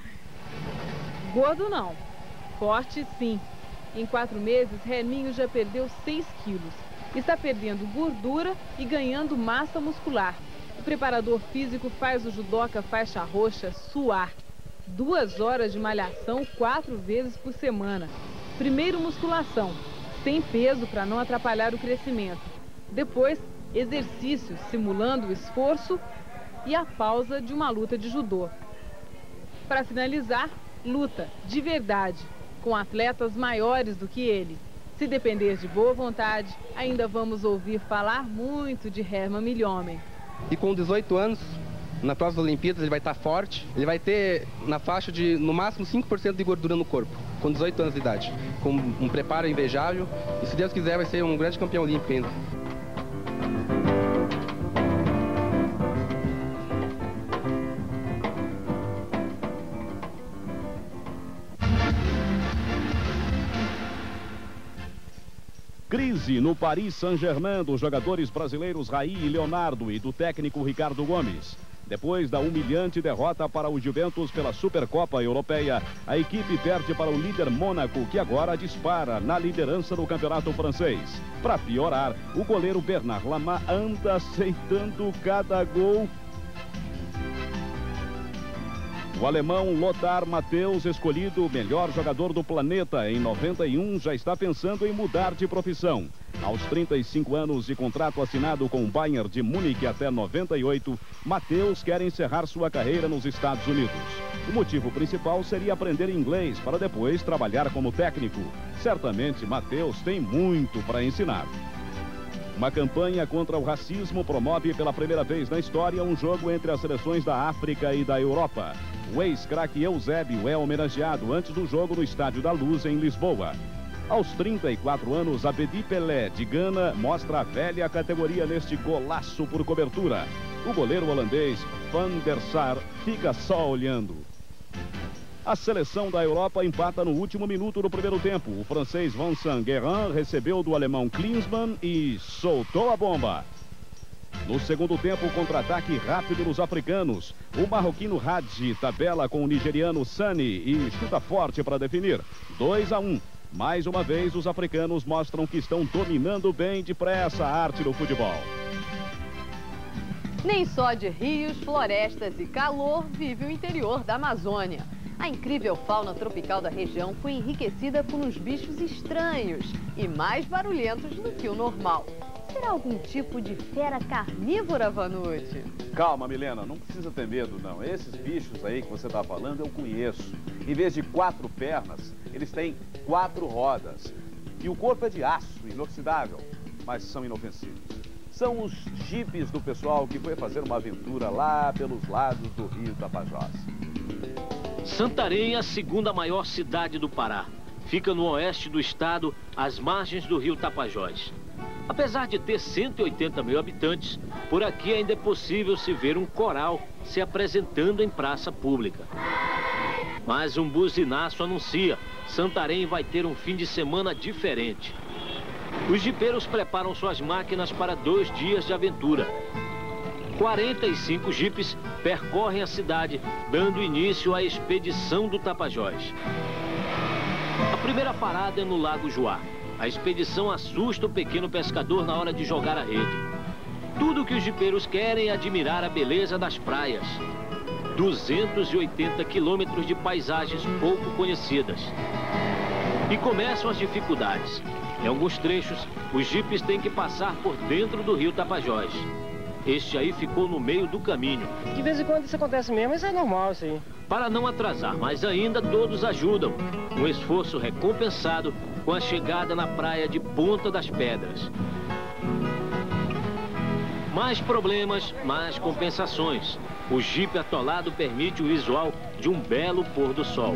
Gordo não, forte sim. Em quatro meses, Herminho já perdeu seis quilos. Está perdendo gordura e ganhando massa muscular. O preparador físico faz o judoca faixa roxa suar. Duas horas de malhação quatro vezes por semana. Primeiro musculação, sem peso para não atrapalhar o crescimento. Depois, exercícios simulando o esforço e a pausa de uma luta de judô. Para finalizar, luta de verdade, com atletas maiores do que ele. Se depender de boa vontade, ainda vamos ouvir falar muito de Herman Milhomem. E com dezoito anos, na próxima Olimpíadas, ele vai estar forte. Ele vai ter na faixa de, no máximo, cinco por cento de gordura no corpo, com dezoito anos de idade. Com um preparo invejável e, se Deus quiser, vai ser um grande campeão olímpico ainda. Crise no Paris Saint-Germain dos jogadores brasileiros Raí e Leonardo e do técnico Ricardo Gomes. Depois da humilhante derrota para o Juventus pela Supercopa Europeia, a equipe perde para o líder Mônaco, que agora dispara na liderança do campeonato francês. Para piorar, o goleiro Bernard Lama anda aceitando cada gol. O alemão Lothar Matthäus, escolhido o melhor jogador do planeta em noventa e um, já está pensando em mudar de profissão. Aos trinta e cinco anos e contrato assinado com o Bayern de Munique até noventa e oito, Matthäus quer encerrar sua carreira nos Estados Unidos. O motivo principal seria aprender inglês para depois trabalhar como técnico. Certamente Matthäus tem muito para ensinar. Uma campanha contra o racismo promove pela primeira vez na história um jogo entre as seleções da África e da Europa. O ex-craque Eusébio é homenageado antes do jogo no Estádio da Luz, em Lisboa. Aos trinta e quatro anos, Abedi Pelé, de Gana, mostra a velha categoria neste golaço por cobertura. O goleiro holandês Van der Sar fica só olhando. A seleção da Europa empata no último minuto do primeiro tempo. O francês Vincent Guérin recebeu do alemão Klinsmann e soltou a bomba. No segundo tempo, contra-ataque rápido nos africanos. O marroquino Hadji tabela com o nigeriano Sani e chuta forte para definir. dois a um. Mais uma vez, os africanos mostram que estão dominando bem depressa a arte do futebol. Nem só de rios, florestas e calor vive o interior da Amazônia. A incrível fauna tropical da região foi enriquecida por uns bichos estranhos e mais barulhentos do que o normal. Será algum tipo de fera carnívora, Vanucci? Calma, Milena, não precisa ter medo, não. Esses bichos aí que você está falando, eu conheço. Em vez de quatro pernas, eles têm quatro rodas. E o corpo é de aço, inoxidável, mas são inofensivos. São os jipes do pessoal que foi fazer uma aventura lá pelos lados do rio Tapajós. Santarém é a segunda maior cidade do Pará. Fica no oeste do estado, às margens do rio Tapajós. Apesar de ter cento e oitenta mil habitantes, por aqui ainda é possível se ver um coral se apresentando em praça pública. Mas um buzinaço anuncia, Santarém vai ter um fim de semana diferente. Os jipeiros preparam suas máquinas para dois dias de aventura. quarenta e cinco jipes percorrem a cidade, dando início à expedição do Tapajós. A primeira parada é no Lago Juá. A expedição assusta o pequeno pescador na hora de jogar a rede. Tudo que os jipeiros querem é admirar a beleza das praias. duzentos e oitenta quilômetros de paisagens pouco conhecidas. E começam as dificuldades. Em alguns trechos, os jipes têm que passar por dentro do rio Tapajós. Este aí ficou no meio do caminho. De vez em quando isso acontece mesmo, isso é normal, isso aí. Para não atrasar mais ainda, todos ajudam. Um esforço recompensado com a chegada na praia de Ponta das Pedras. Mais problemas, mais compensações. O jipe atolado permite o visual de um belo pôr do sol.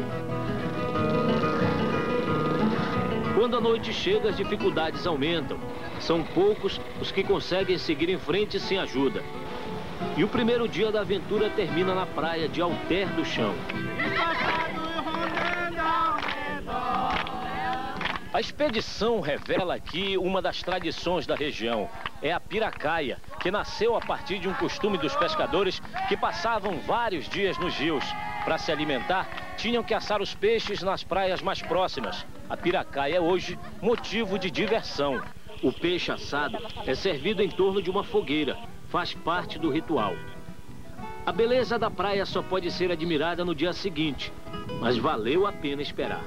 Quando a noite chega, as dificuldades aumentam. São poucos os que conseguem seguir em frente sem ajuda. E o primeiro dia da aventura termina na praia de Alter do Chão. A expedição revela aqui uma das tradições da região. É a piracaia, que nasceu a partir de um costume dos pescadores que passavam vários dias nos rios. Para se alimentar, tinham que assar os peixes nas praias mais próximas. A piracaia é hoje motivo de diversão. O peixe assado é servido em torno de uma fogueira. Faz parte do ritual. A beleza da praia só pode ser admirada no dia seguinte, mas valeu a pena esperar.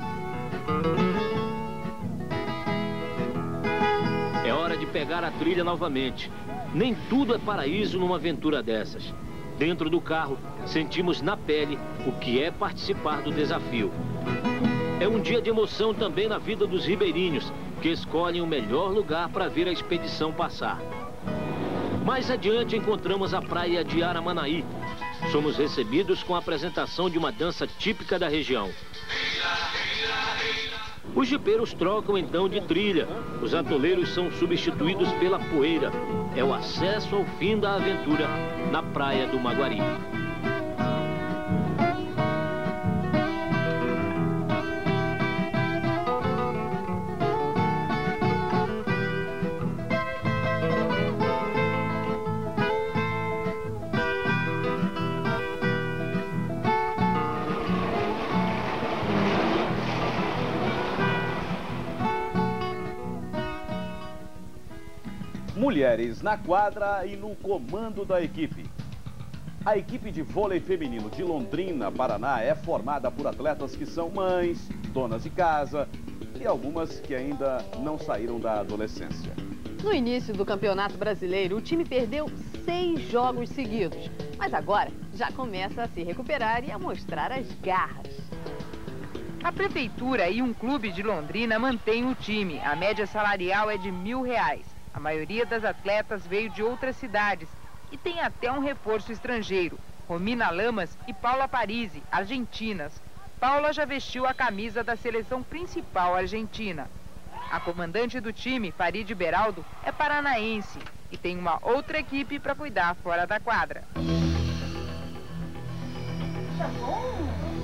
É hora de pegar a trilha novamente. Nem tudo é paraíso numa aventura dessas. Dentro do carro, sentimos na pele o que é participar do desafio. É um dia de emoção também na vida dos ribeirinhos, que escolhem o melhor lugar para ver a expedição passar. Mais adiante encontramos a praia de Aramanaí. Somos recebidos com a apresentação de uma dança típica da região. Os jipeiros trocam então de trilha. Os atoleiros são substituídos pela poeira. É o acesso ao fim da aventura na praia do Maguari. Mulheres na quadra e no comando da equipe. A equipe de vôlei feminino de Londrina, Paraná, é formada por atletas que são mães, donas de casa e algumas que ainda não saíram da adolescência. No início do Campeonato Brasileiro, o time perdeu seis jogos seguidos. Mas agora já começa a se recuperar e a mostrar as garras. A prefeitura e um clube de Londrina mantêm o time. A média salarial é de mil reais. A maioria das atletas veio de outras cidades e tem até um reforço estrangeiro. Romina Lamas e Paula Parisi, argentinas. Paula já vestiu a camisa da seleção principal argentina. A comandante do time, Farid Beraldo, é paranaense e tem uma outra equipe para cuidar fora da quadra. Tá bom.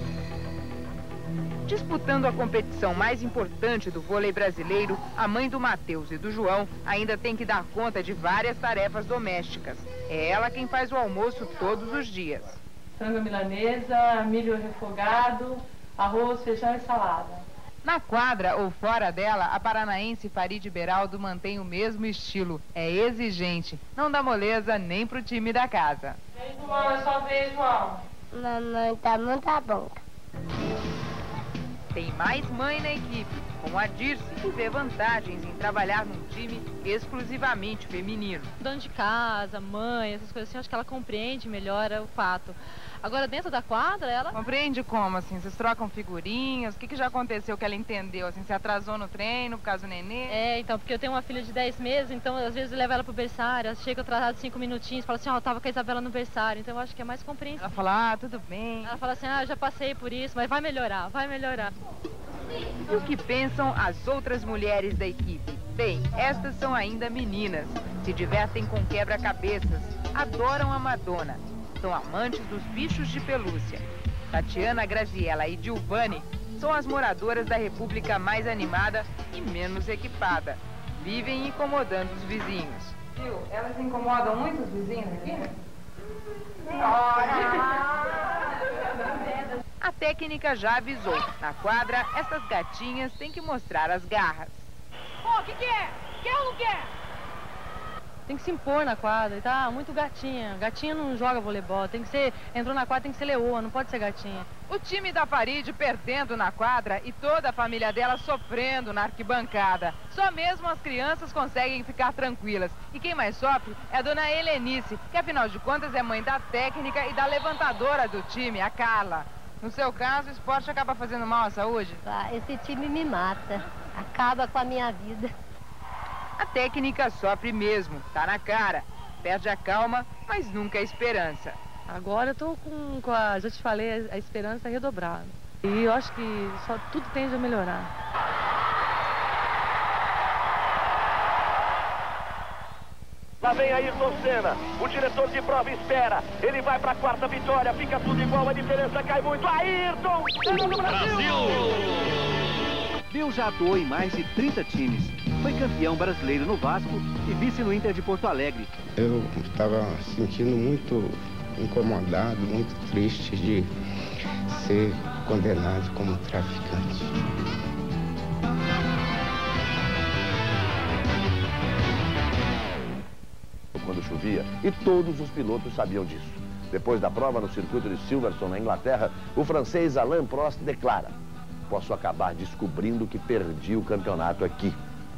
Disputando a competição mais importante do vôlei brasileiro, a mãe do Matheus e do João ainda tem que dar conta de várias tarefas domésticas. É ela quem faz o almoço todos os dias. Frango milanesa, milho refogado, arroz, feijão e salada. Na quadra ou fora dela, a paranaense Farid Beraldo mantém o mesmo estilo. É exigente, não dá moleza nem pro time da casa. Vem, João, é só ver, João. Mamãe tá muito bom. Tem mais mãe na equipe, como a Dirce, que vê vantagens em trabalhar num time exclusivamente feminino. Dona de casa, mãe, essas coisas assim, acho que ela compreende melhor o fato. Agora, dentro da quadra, ela... Compreende como, assim? Vocês trocam figurinhas? O que, que já aconteceu que ela entendeu? Assim, você atrasou no treino por causa do nenê? É, então, porque eu tenho uma filha de dez meses, então às vezes eu levo ela pro berçário, ela chega atrasada cinco minutinhos, fala assim, ó, oh, eu tava com a Isabela no berçário, então eu acho que é mais compreensível. Ela fala, ah, tudo bem. Ela fala assim, ah, eu já passei por isso, mas vai melhorar, vai melhorar. E o que pensam as outras mulheres da equipe? Bem, estas são ainda meninas, se divertem com quebra-cabeças, adoram a Madonna. São amantes dos bichos de pelúcia. Tatiana, Graziella e Dilvane são as moradoras da república mais animada e menos equipada. Vivem incomodando os vizinhos. Viu? Elas incomodam muito os vizinhos aqui? A técnica já avisou. Na quadra, essas gatinhas têm que mostrar as garras. Pô, o que que é? Quer ou não quer? Tem que se impor na quadra, e tá muito gatinha. Gatinha não joga voleibol, tem que ser, entrou na quadra, tem que ser leoa, não pode ser gatinha. O time da Farid perdendo na quadra e toda a família dela sofrendo na arquibancada. Só mesmo as crianças conseguem ficar tranquilas. E quem mais sofre é a dona Helenice, que afinal de contas é mãe da técnica e da levantadora do time, a Carla. No seu caso, o esporte acaba fazendo mal à saúde? Esse time me mata, acaba com a minha vida. A técnica sofre mesmo, tá na cara. Perde a calma, mas nunca a esperança. Agora eu tô com, com a, já te falei, a, a esperança redobrada. E eu acho que só tudo tende a melhorar. Lá vem Ayrton Senna, o diretor de prova espera. Ele vai para a quarta vitória, fica tudo igual, a diferença cai muito. Ayrton Senna do Brasil! Bill já atuou em mais de trinta times. Foi campeão brasileiro no Vasco e vice no Inter de Porto Alegre. Eu estava sentindo muito incomodado, muito triste de ser condenado como traficante. Quando chovia, e todos os pilotos sabiam disso. Depois da prova no circuito de Silverstone, na Inglaterra, o francês Alain Prost declara: posso acabar descobrindo que perdi o campeonato aqui.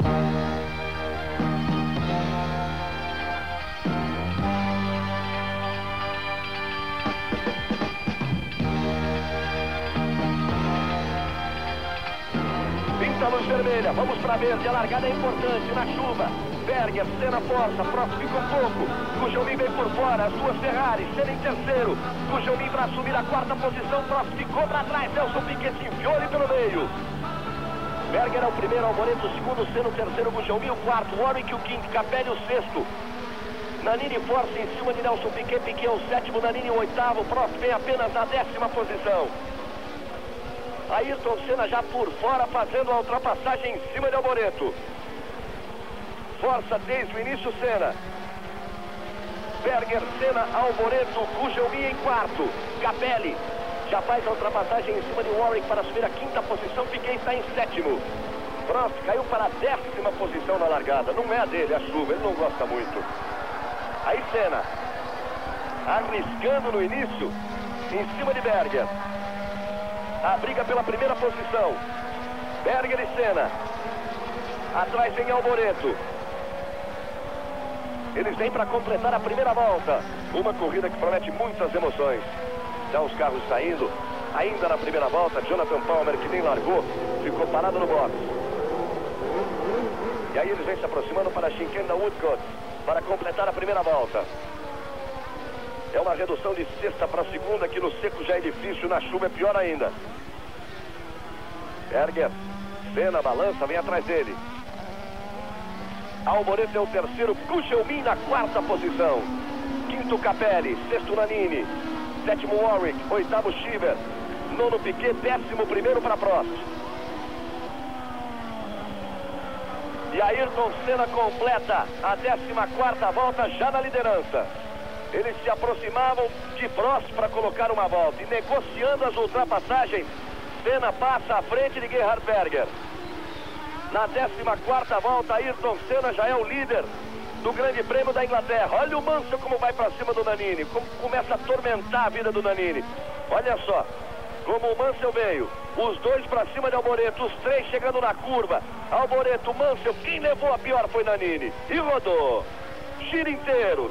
Pinta a luz vermelha, vamos para verde, a largada é importante, na chuva. Berger, Senna força, Prost fica um pouco. Gugelmin vem por fora, as duas Ferrari, Senna em terceiro. Gugelmin para assumir a quarta posição, Prost ficou para trás, Nelson Piquet enfiou ele pelo meio. Berger é o primeiro, Alboreto o segundo, Senna o terceiro, Gugelmin o quarto, Warwick o quinto, Capelli o sexto. Nannini força em cima de Nelson Piquet, Piquet o sétimo, Nannini o oitavo, Prost vem apenas na décima posição. Ayrton Senna já por fora fazendo a ultrapassagem em cima de Alboreto. Força desde o início Senna. Berger, Senna, Alboreto, Gugelmin em quarto. Capelli já faz a ultrapassagem em cima de Warwick para assumir a quinta posição. Piquet está em sétimo. Prost caiu para a décima posição na largada. Não é a dele, a chuva, ele não gosta muito. Aí Senna, arriscando no início, em cima de Berger. A briga pela primeira posição. Berger e Senna. Atrás vem Alboreto. Eles vêm para completar a primeira volta. Uma corrida que promete muitas emoções. Já os carros saindo. Ainda na primeira volta, Jonathan Palmer, que nem largou, ficou parado no box. E aí eles vêm se aproximando para a Chinquenda Woodcote para completar a primeira volta. É uma redução de sexta para segunda, que no seco já é difícil, na chuva é pior ainda. Berger, Senna balança, vem atrás dele. Alboreto é o terceiro, Gugelmin na quarta posição. Quinto Capelli, sexto Nannini, sétimo Warwick, oitavo Schieber, nono Piquet, décimo primeiro para Prost. E Ayrton Senna completa a décima quarta volta já na liderança. Eles se aproximavam de Prost para colocar uma volta e negociando as ultrapassagens, Senna passa à frente de Gerhard Berger. Na décima quarta volta, Ayrton Senna já é o líder do Grande Prêmio da Inglaterra. Olha o Mansell como vai para cima do Nannini, como começa a atormentar a vida do Nannini. Olha só, como o Mansell veio, os dois para cima de Alboreto, os três chegando na curva. Alboreto, Mansell, quem levou a pior foi Nannini. E rodou, giro inteiro.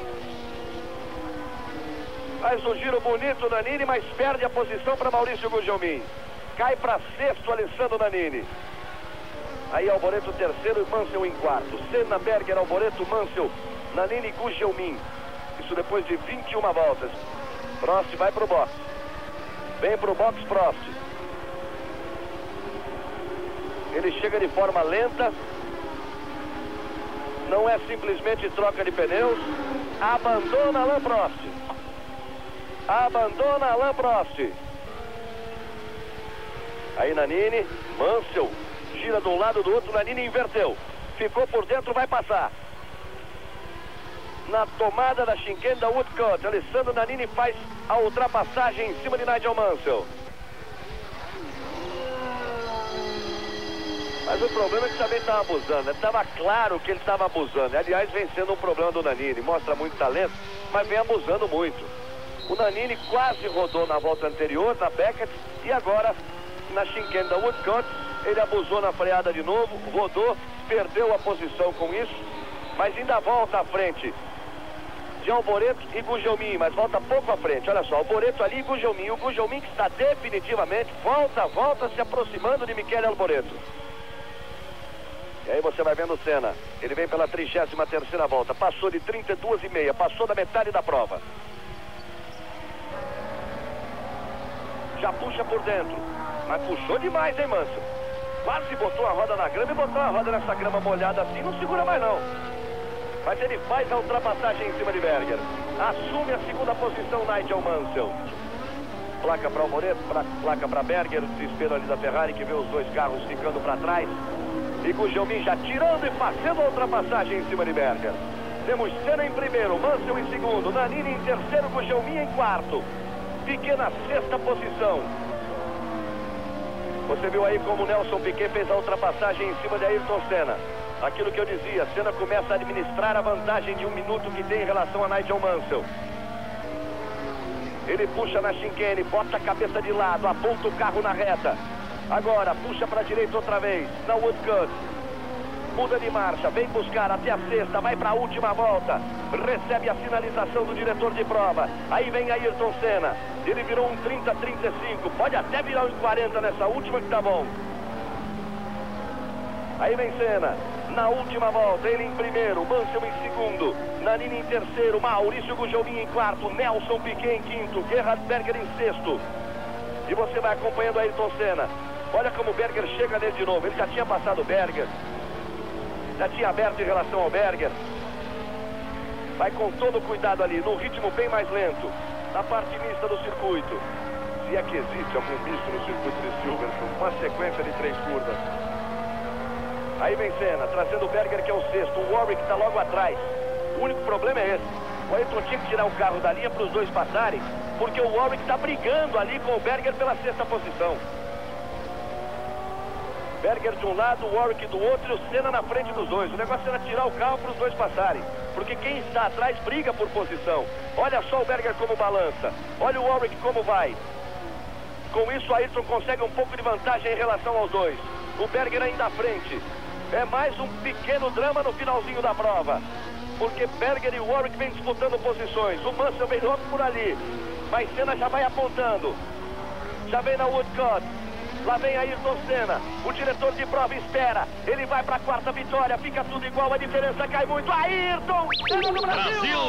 Faz um giro bonito Nannini, mas perde a posição para Maurício Gugelmin. Cai para sexto Alessandro Nannini. Aí Alboreto terceiro e Mansell em quarto. Senna, Berger, Alboreto, Mansell, Nannini e Gugelmin. Isso depois de vinte e uma voltas. Prost vai pro box. Vem pro box Prost. Ele chega de forma lenta. Não é simplesmente troca de pneus. Abandona Alain Prost. Abandona Alain Prost. Aí Nannini, Mansell gira de um lado do outro, Nannini inverteu. Ficou por dentro, vai passar. Na tomada da chicane da Woodcote, Alessandro Nannini faz a ultrapassagem em cima de Nigel Mansell. Mas o problema é que também estava abusando, né? Estava claro que ele estava abusando. Aliás, vem sendo um problema do Nannini. Mostra muito talento, mas vem abusando muito. O Nannini quase rodou na volta anterior, na Beckett, e agora, na chicane da Woodcote, ele abusou na freada de novo, rodou, perdeu a posição com isso, mas ainda volta à frente de Alboreto e Gugelmin, mas volta pouco à frente. Olha só, Alboreto ali e Gugelmin. O Gugelmin que está definitivamente, volta, volta, se aproximando de Michele Alboreto. E aí você vai vendo o Senna. Ele vem pela trigésima terceira volta, passou de trinta e duas e meia, passou da metade da prova. Já puxa por dentro, mas puxou demais, hein, Mansell? Quase botou a roda na grama e botou a roda nessa grama molhada assim, não segura mais não. Mas ele faz a ultrapassagem em cima de Berger. Assume a segunda posição Nigel Mansell. Placa para Alboreto, placa para Berger, o desespero ali da Ferrari que vê os dois carros ficando para trás. E Gugelmin já tirando e fazendo a ultrapassagem em cima de Berger. Temos Senna em primeiro, Mansell em segundo, Nannini em terceiro, Gugelmin em quarto. Piquet na sexta posição. Você viu aí como o Nelson Piquet fez a ultrapassagem em cima de Ayrton Senna. Aquilo que eu dizia, Senna começa a administrar a vantagem de um minuto que tem em relação a Nigel Mansell. Ele puxa na chicane, bota a cabeça de lado, aponta o carro na reta. Agora, puxa para a direita outra vez, na Woodcote. Muda de marcha, vem buscar até a sexta, vai para a última volta. Recebe a sinalização do diretor de prova. Aí vem Ayrton Senna. Ele virou um trinta, trinta e cinco. Pode até virar um quarenta nessa última que tá bom. Aí vem Senna. Na última volta, ele em primeiro, Mansell em segundo, Nannini em terceiro, Maurício Gugelmin em quarto, Nelson Piquet em quinto, Gerhard Berger em sexto. E você vai acompanhando Ayrton Senna. Olha como o Berger chega nele de novo. Ele já tinha passado o Berger. Já tinha aberto em relação ao Berger. Vai com todo o cuidado ali, num ritmo bem mais lento, na parte mista do circuito. Se é que existe algum misto no circuito de Silverstone, uma sequência de três curvas. Aí vem Senna, trazendo o Berger que é o sexto, o Warwick está logo atrás. O único problema é esse. O Ayrton tinha que tirar o carro da linha para os dois passarem, porque o Warwick está brigando ali com o Berger pela sexta posição. Berger de um lado, o Warwick do outro e o Senna na frente dos dois. O negócio era tirar o carro para os dois passarem, porque quem está atrás briga por posição. Olha só o Berger como balança. Olha o Warwick como vai. Com isso, o Ayrton consegue um pouco de vantagem em relação aos dois. O Berger ainda à frente. É mais um pequeno drama no finalzinho da prova, porque Berger e o Warwick vêm disputando posições. O Mansell vem logo por ali, mas Senna já vai apontando. Já vem na Woodcote. Lá vem Ayrton Senna, o diretor de prova espera, ele vai para a quarta vitória, fica tudo igual, a diferença cai muito. Ayrton Senna do Brasil! Brasil!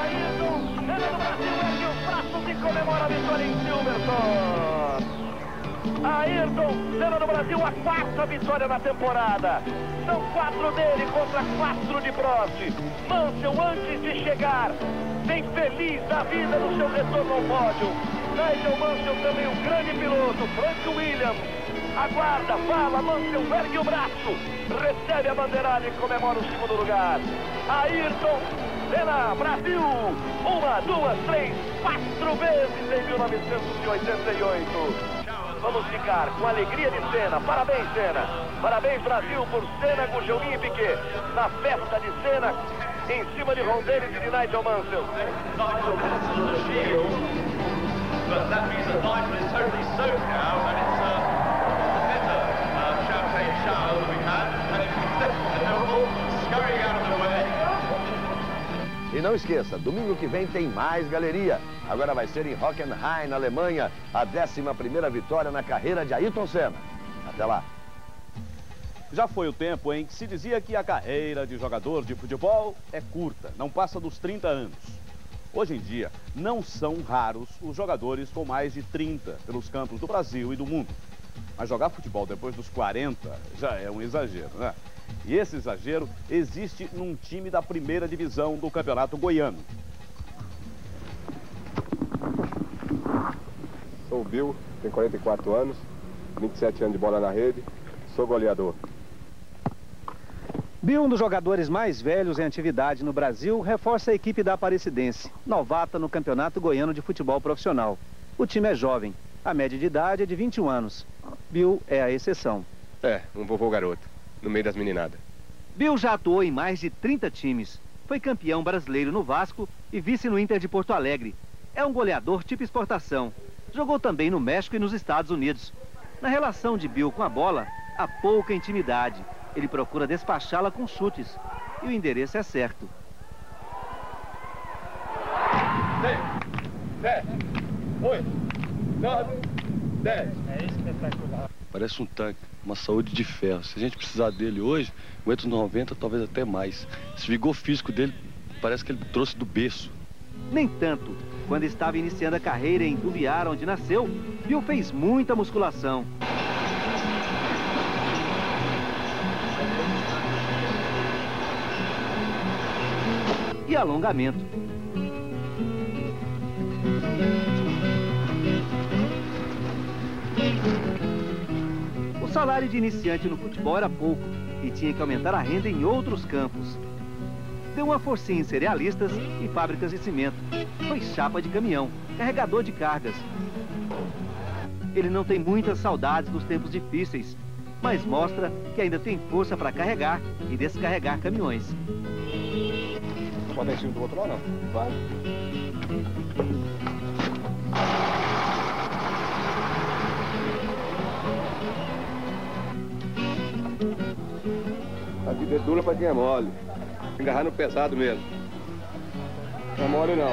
Ayrton Senna do Brasil ergue os braços e comemora a vitória em Silverstone. Ayrton Senna no Brasil, a quarta vitória na temporada. São quatro dele contra quatro de Prost. Mansell, antes de chegar, bem feliz da vida no seu retorno ao pódio. Nigel Mansell também um grande piloto. Frank Williams aguarda, fala, Mansell ergue o braço, recebe a bandeirada e comemora o segundo lugar. Ayrton Senna, Brasil, uma, duas, três, quatro vezes em mil novecentos e oitenta e oito. Vamos ficar com a alegria de Senna. Parabéns, Senna. Parabéns, Brasil, por Senna, Gugelmin e Piquet. Na festa de Senna, em cima de Ron Dennis e de Nigel Mansell. But that means that Nigel is totally soaked now, and it's uh, a better uh, champagne shower that we've had, and it's all scurrying out of the way. E não esqueça, domingo que vem tem mais galeria. Agora vai ser em Hockenheim, na Alemanha, a décima primeira vitória na carreira de Ayrton Senna. Até lá. Já foi o tempo em que se dizia que a carreira de jogador de futebol é curta, não passa dos trinta anos. Hoje em dia, não são raros os jogadores com mais de trinta pelos campos do Brasil e do mundo. Mas jogar futebol depois dos quarenta já é um exagero, né? E esse exagero existe num time da primeira divisão do Campeonato Goiano. Sou o Bill, tenho quarenta e quatro anos, vinte e sete anos de bola na rede, sou goleador. Bill, um dos jogadores mais velhos em atividade no Brasil, reforça a equipe da Aparecidense, novata no Campeonato Goiano de Futebol Profissional. O time é jovem, a média de idade é de vinte e um anos. Bill é a exceção. É, um vovô garoto, no meio das meninadas. Bill já atuou em mais de trinta times. Foi campeão brasileiro no Vasco e vice no Inter de Porto Alegre. É um goleador tipo exportação. Jogou também no México e nos Estados Unidos. Na relação de Bill com a bola, há pouca intimidade. Ele procura despachá-la com chutes. E o endereço é certo. seis, sete, oito, nove, dez. É espetacular. Parece um tanque, uma saúde de ferro. Se a gente precisar dele hoje, aguenta os noventa, talvez até mais. Esse vigor físico dele parece que ele trouxe do berço. Nem tanto. Quando estava iniciando a carreira em Tubiara, onde nasceu, Bill fez muita musculação. E alongamento. O salário de iniciante no futebol era pouco e tinha que aumentar a renda em outros campos. Deu uma forcinha em cerealistas e fábricas de cimento. Foi chapa de caminhão, carregador de cargas. Ele não tem muitas saudades dos tempos difíceis, mas mostra que ainda tem força para carregar e descarregar caminhões. Pode ir do outro lado, não? Vai. A vida é dura pra quem é mole. Engarrar no pesado mesmo. Não é mole não.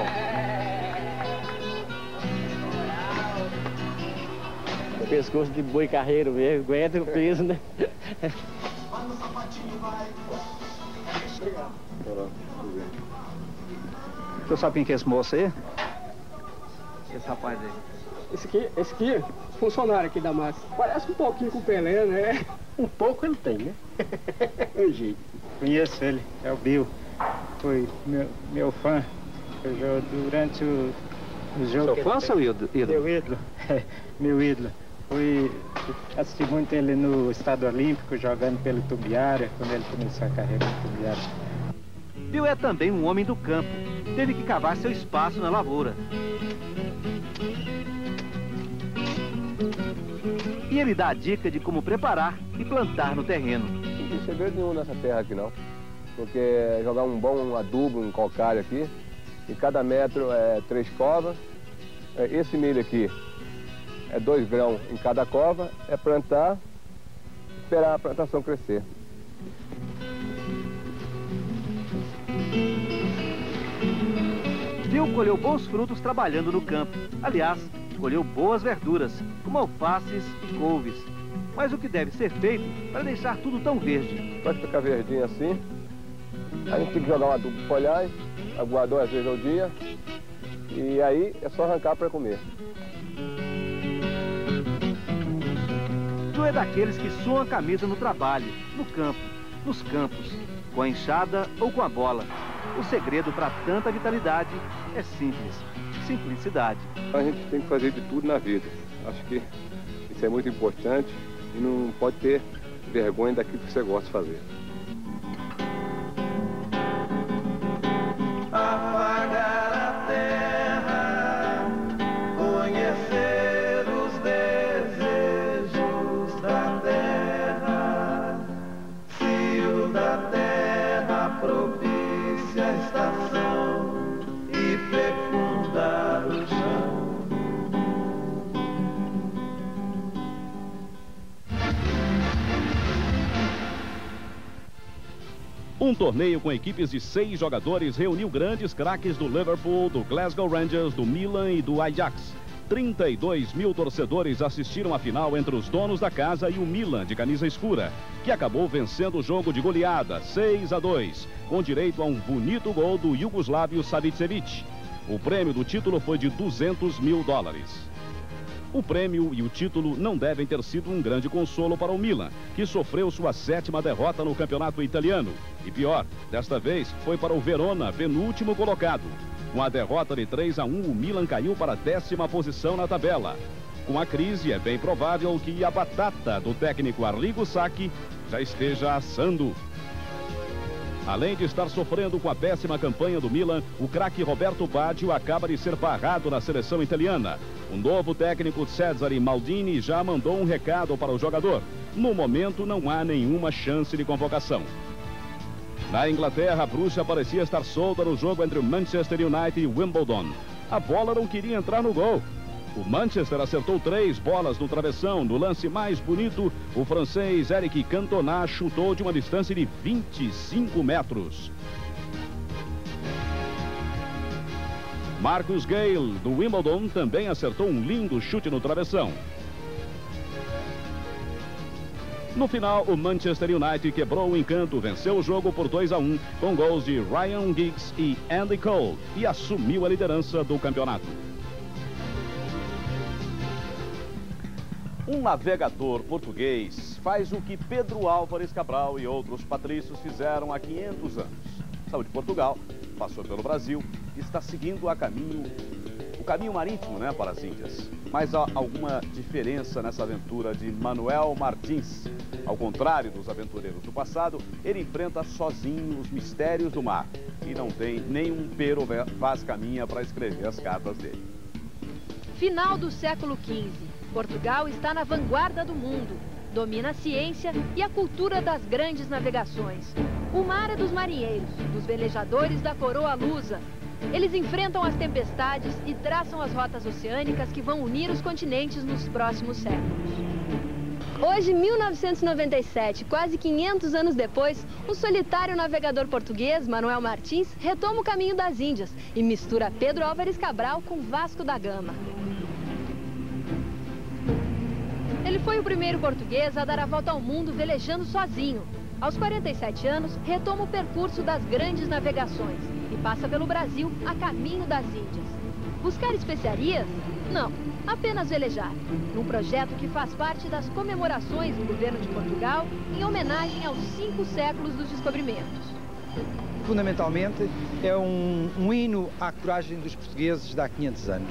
O pescoço de boi carreiro mesmo, aguenta o peso, né? O senhor sabe quem que é esse moço aí? Esse rapaz aí. Esse aqui, esse aqui, funcionário aqui da massa. Parece um pouquinho com o Pelé, né? Um pouco ele tem, né? Um jeito. Conheço ele, é o Bill. Foi meu, meu fã. Eu, durante o, o jogo. Seu fã ou seu ídolo? Meu ídolo. É, meu ídolo. Fui assistir muito ele no Estado Olímpico, jogando pelo Tubiara, quando ele começou a carreira no Tubiara. Bill é também um homem do campo. Teve que cavar seu espaço na lavoura. E ele dá a dica de como preparar e plantar no terreno. Não tem segredo nenhum nessa terra aqui não. Porque jogar um bom adubo, um calcário aqui, e cada metro é três covas. Esse milho aqui é dois grãos em cada cova, é plantar, esperar a plantação crescer. Bill colheu bons frutos trabalhando no campo. Aliás, colheu boas verduras, como alfaces e couves. Mas o que deve ser feito para deixar tudo tão verde? Pode ficar verdinho assim. A gente tem que jogar um adubo de folhagem, aguar duas vezes ao dia. E aí é só arrancar para comer. Dudu é daqueles que suam a camisa no trabalho, no campo, nos campos, com a enxada ou com a bola. O segredo para tanta vitalidade é simples, simplicidade. A gente tem que fazer de tudo na vida. Acho que isso é muito importante e não pode ter vergonha daquilo que você gosta de fazer. Apagar a terra, conhecer os desejos da terra, fio da terra propicia a estação e fecundar o chão. Um torneio com equipes de seis jogadores reuniu grandes craques do Liverpool, do Glasgow Rangers, do Milan e do Ajax. trinta e dois mil torcedores assistiram à final entre os donos da casa e o Milan, de camisa escura, que acabou vencendo o jogo de goleada, seis a dois, com direito a um bonito gol do iugoslávio Savicevic. O prêmio do título foi de duzentos mil dólares. O prêmio e o título não devem ter sido um grande consolo para o Milan, que sofreu sua sétima derrota no campeonato italiano. E pior, desta vez foi para o Verona, penúltimo colocado. Com a derrota de três a um, o Milan caiu para a décima posição na tabela. Com a crise, é bem provável que a batata do técnico Arrigo Sacchi já esteja assando. Além de estar sofrendo com a péssima campanha do Milan, o craque Roberto Baggio acaba de ser barrado na seleção italiana. O novo técnico Cesare Maldini já mandou um recado para o jogador. No momento, não há nenhuma chance de convocação. Na Inglaterra, a bruxa parecia estar solta no jogo entre o Manchester United e Wimbledon. A bola não queria entrar no gol. O Manchester acertou três bolas no travessão. No lance mais bonito, o francês Eric Cantona chutou de uma distância de vinte e cinco metros. Marcus Gale, do Wimbledon, também acertou um lindo chute no travessão. No final, o Manchester United quebrou o encanto, venceu o jogo por dois a um, com gols de Ryan Giggs e Andy Cole, e assumiu a liderança do campeonato. Um navegador português faz o que Pedro Álvares Cabral e outros patrícios fizeram há quinhentos anos. Saiu de Portugal, passou pelo Brasil e está seguindo a caminho, o caminho marítimo, né, para as Índias. Mas há alguma diferença nessa aventura de Manuel Martins. Ao contrário dos aventureiros do passado, ele enfrenta sozinho os mistérios do mar e não tem nenhum Pero Vaz Caminha para escrever as cartas dele. Final do século quinze. Portugal está na vanguarda do mundo. Domina a ciência e a cultura das grandes navegações. O mar é dos marinheiros, dos velejadores da coroa lusa. Eles enfrentam as tempestades e traçam as rotas oceânicas que vão unir os continentes nos próximos séculos. Hoje, mil novecentos e noventa e sete, quase quinhentos anos depois, o solitário navegador português, Manuel Martins, retoma o caminho das Índias e mistura Pedro Álvares Cabral com Vasco da Gama. Ele foi o primeiro português a dar a volta ao mundo velejando sozinho. Aos quarenta e sete anos, retoma o percurso das grandes navegações e passa pelo Brasil a caminho das Índias. Buscar especiarias? Não, apenas velejar, num projeto que faz parte das comemorações do governo de Portugal em homenagem aos cinco séculos dos descobrimentos. Fundamentalmente, é um, um hino à coragem dos portugueses de há quinhentos anos.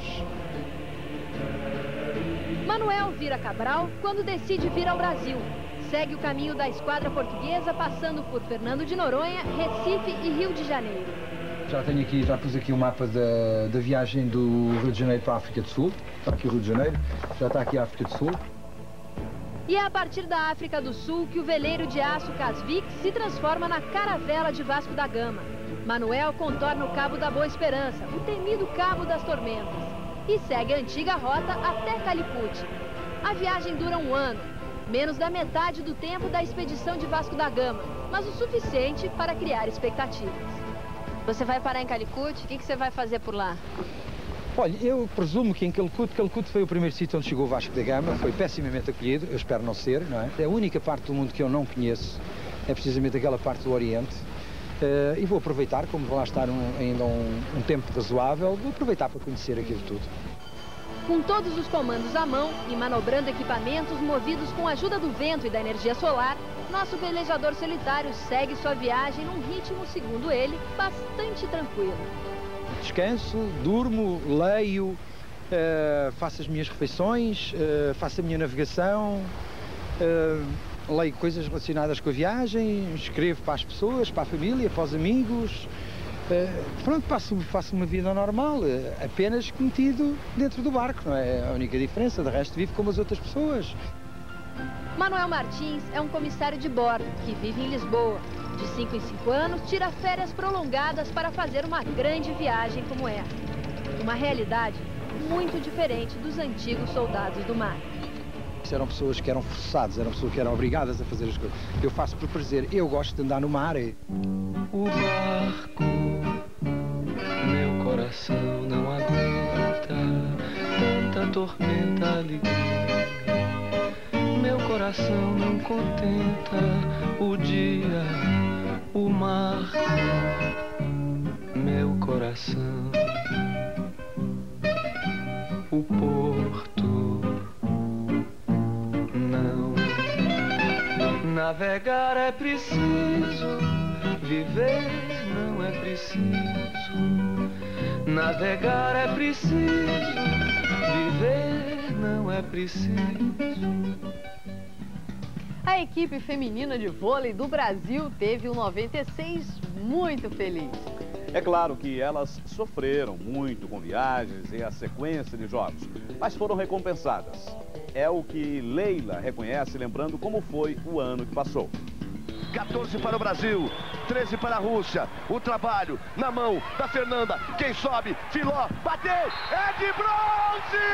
Manuel vira Cabral quando decide vir ao Brasil. Segue o caminho da esquadra portuguesa, passando por Fernando de Noronha, Recife e Rio de Janeiro. Já tenho aqui, já pus aqui o mapa da, da viagem do Rio de Janeiro para a África do Sul. Está aqui o Rio de Janeiro, já está aqui a África do Sul. E é a partir da África do Sul que o veleiro de aço Casvik se transforma na caravela de Vasco da Gama. Manuel contorna o Cabo da Boa Esperança, o temido Cabo das Tormentas, e segue a antiga rota até Calicut. A viagem dura um ano, menos da metade do tempo da expedição de Vasco da Gama, mas o suficiente para criar expectativas. Você vai parar em Calicut? O que, que você vai fazer por lá? Olha, eu presumo que em Calicut, Calicut foi o primeiro sítio onde chegou o Vasco da Gama, foi pessimamente acolhido, eu espero não ser, não é? É a única parte do mundo que eu não conheço, é precisamente aquela parte do Oriente. Uh, e vou aproveitar, como vou lá estar um, ainda um, um tempo razoável, vou aproveitar para conhecer aquilo tudo. Com todos os comandos à mão e manobrando equipamentos movidos com a ajuda do vento e da energia solar, nosso velejador solitário segue sua viagem num ritmo, segundo ele, bastante tranquilo. Descanso, durmo, leio, uh, faço as minhas refeições, uh, faço a minha navegação, uh, leio coisas relacionadas com a viagem, escrevo para as pessoas, para a família, para os amigos. Uh, pronto, passo, faço uma vida normal, uh, apenas metido dentro do barco, não é a única diferença, de resto vivo como as outras pessoas. Manuel Martins é um comissário de bordo que vive em Lisboa. De cinco em cinco anos, tira férias prolongadas para fazer uma grande viagem como essa. Uma realidade muito diferente dos antigos soldados do mar. Eram pessoas que eram forçadas, eram pessoas que eram obrigadas a fazer as coisas. Eu faço por prazer, eu gosto de andar no mar. O barco, meu coração não aguenta tanta tormenta, alegria. Meu coração não contenta o dia, o mar. Meu coração, o porto. Não, navegar é preciso, viver não é preciso. Navegar é preciso, viver não é preciso. A equipe feminina de vôlei do Brasil teve um noventa e seis muito feliz. É claro que elas sofreram muito com viagens e a sequência de jogos, mas foram recompensadas. É o que Leila reconhece, lembrando como foi o ano que passou. quatorze para o Brasil, treze para a Rússia. O trabalho na mão da Fernanda. Quem sobe? Filó, bateu, é de bronze!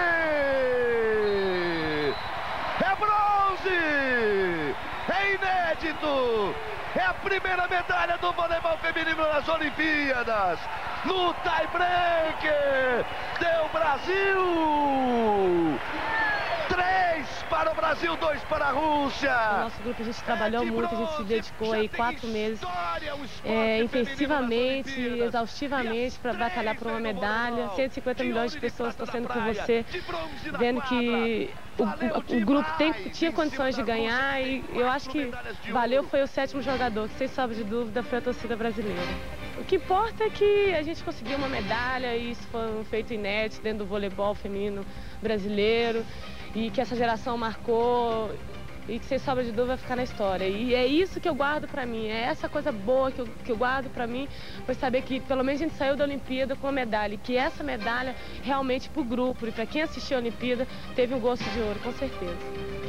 É bronze! É inédito! É a primeira medalha do voleibol feminino nas Olimpíadas! No tie-break! Deu Brasil! Três para o Brasil, dois para a Rússia. No nosso grupo a gente trabalhou muito, a gente se dedicou aí quatro meses é, intensivamente, exaustivamente para batalhar por uma medalha. cento e cinquenta milhões de pessoas torcendo por você, vendo que o, o, o grupo tem, tinha condições de ganhar e eu acho que valeu foi o sétimo jogador, que sem sombra de dúvida foi a torcida brasileira. O que importa é que a gente conseguiu uma medalha e isso foi um feito inédito dentro do voleibol feminino brasileiro. E que essa geração marcou e que, sem sombra de dúvida, vai ficar na história. E é isso que eu guardo pra mim, é essa coisa boa que eu, que eu guardo pra mim, foi saber que pelo menos a gente saiu da Olimpíada com uma medalha, e que essa medalha realmente pro grupo e pra quem assistiu a Olimpíada teve um gosto de ouro, com certeza.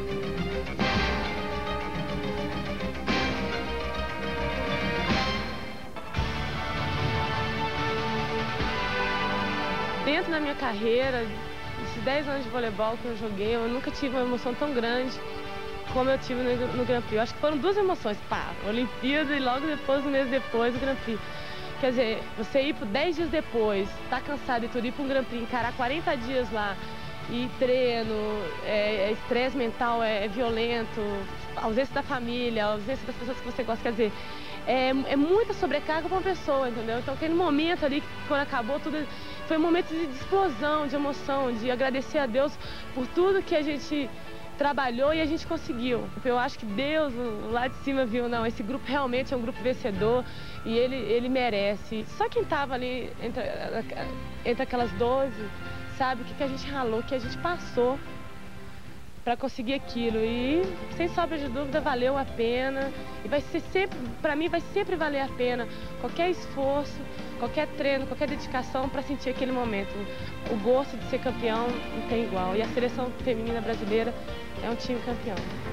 Dentro da minha carreira, esses dez anos de voleibol que eu joguei, eu nunca tive uma emoção tão grande como eu tive no, no Grand Prix. Eu acho que foram duas emoções, pá, Olimpíada e logo depois, um mês depois, o Grand Prix. Quer dizer, você ir por dez dias depois, tá cansado e tudo, ir para um Grand Prix, encarar quarenta dias lá, e treino, é estresse é mental, é, é violento, ausência da família, ausência das pessoas que você gosta, quer dizer, é, é muita sobrecarga para uma pessoa, entendeu? Então aquele momento ali, quando acabou tudo, foi um momento de explosão, de emoção, de agradecer a Deus por tudo que a gente trabalhou e a gente conseguiu. Eu acho que Deus lá de cima viu, não, esse grupo realmente é um grupo vencedor e ele, ele merece. Só quem estava ali entre, entre aquelas doze, sabe o que, que a gente ralou, que a gente passou para conseguir aquilo. E, sem sombra de dúvida, valeu a pena. E vai ser sempre, para mim, vai sempre valer a pena qualquer esforço, qualquer treino, qualquer dedicação para sentir aquele momento. O gosto de ser campeão não tem igual. E a seleção feminina brasileira é um time campeão.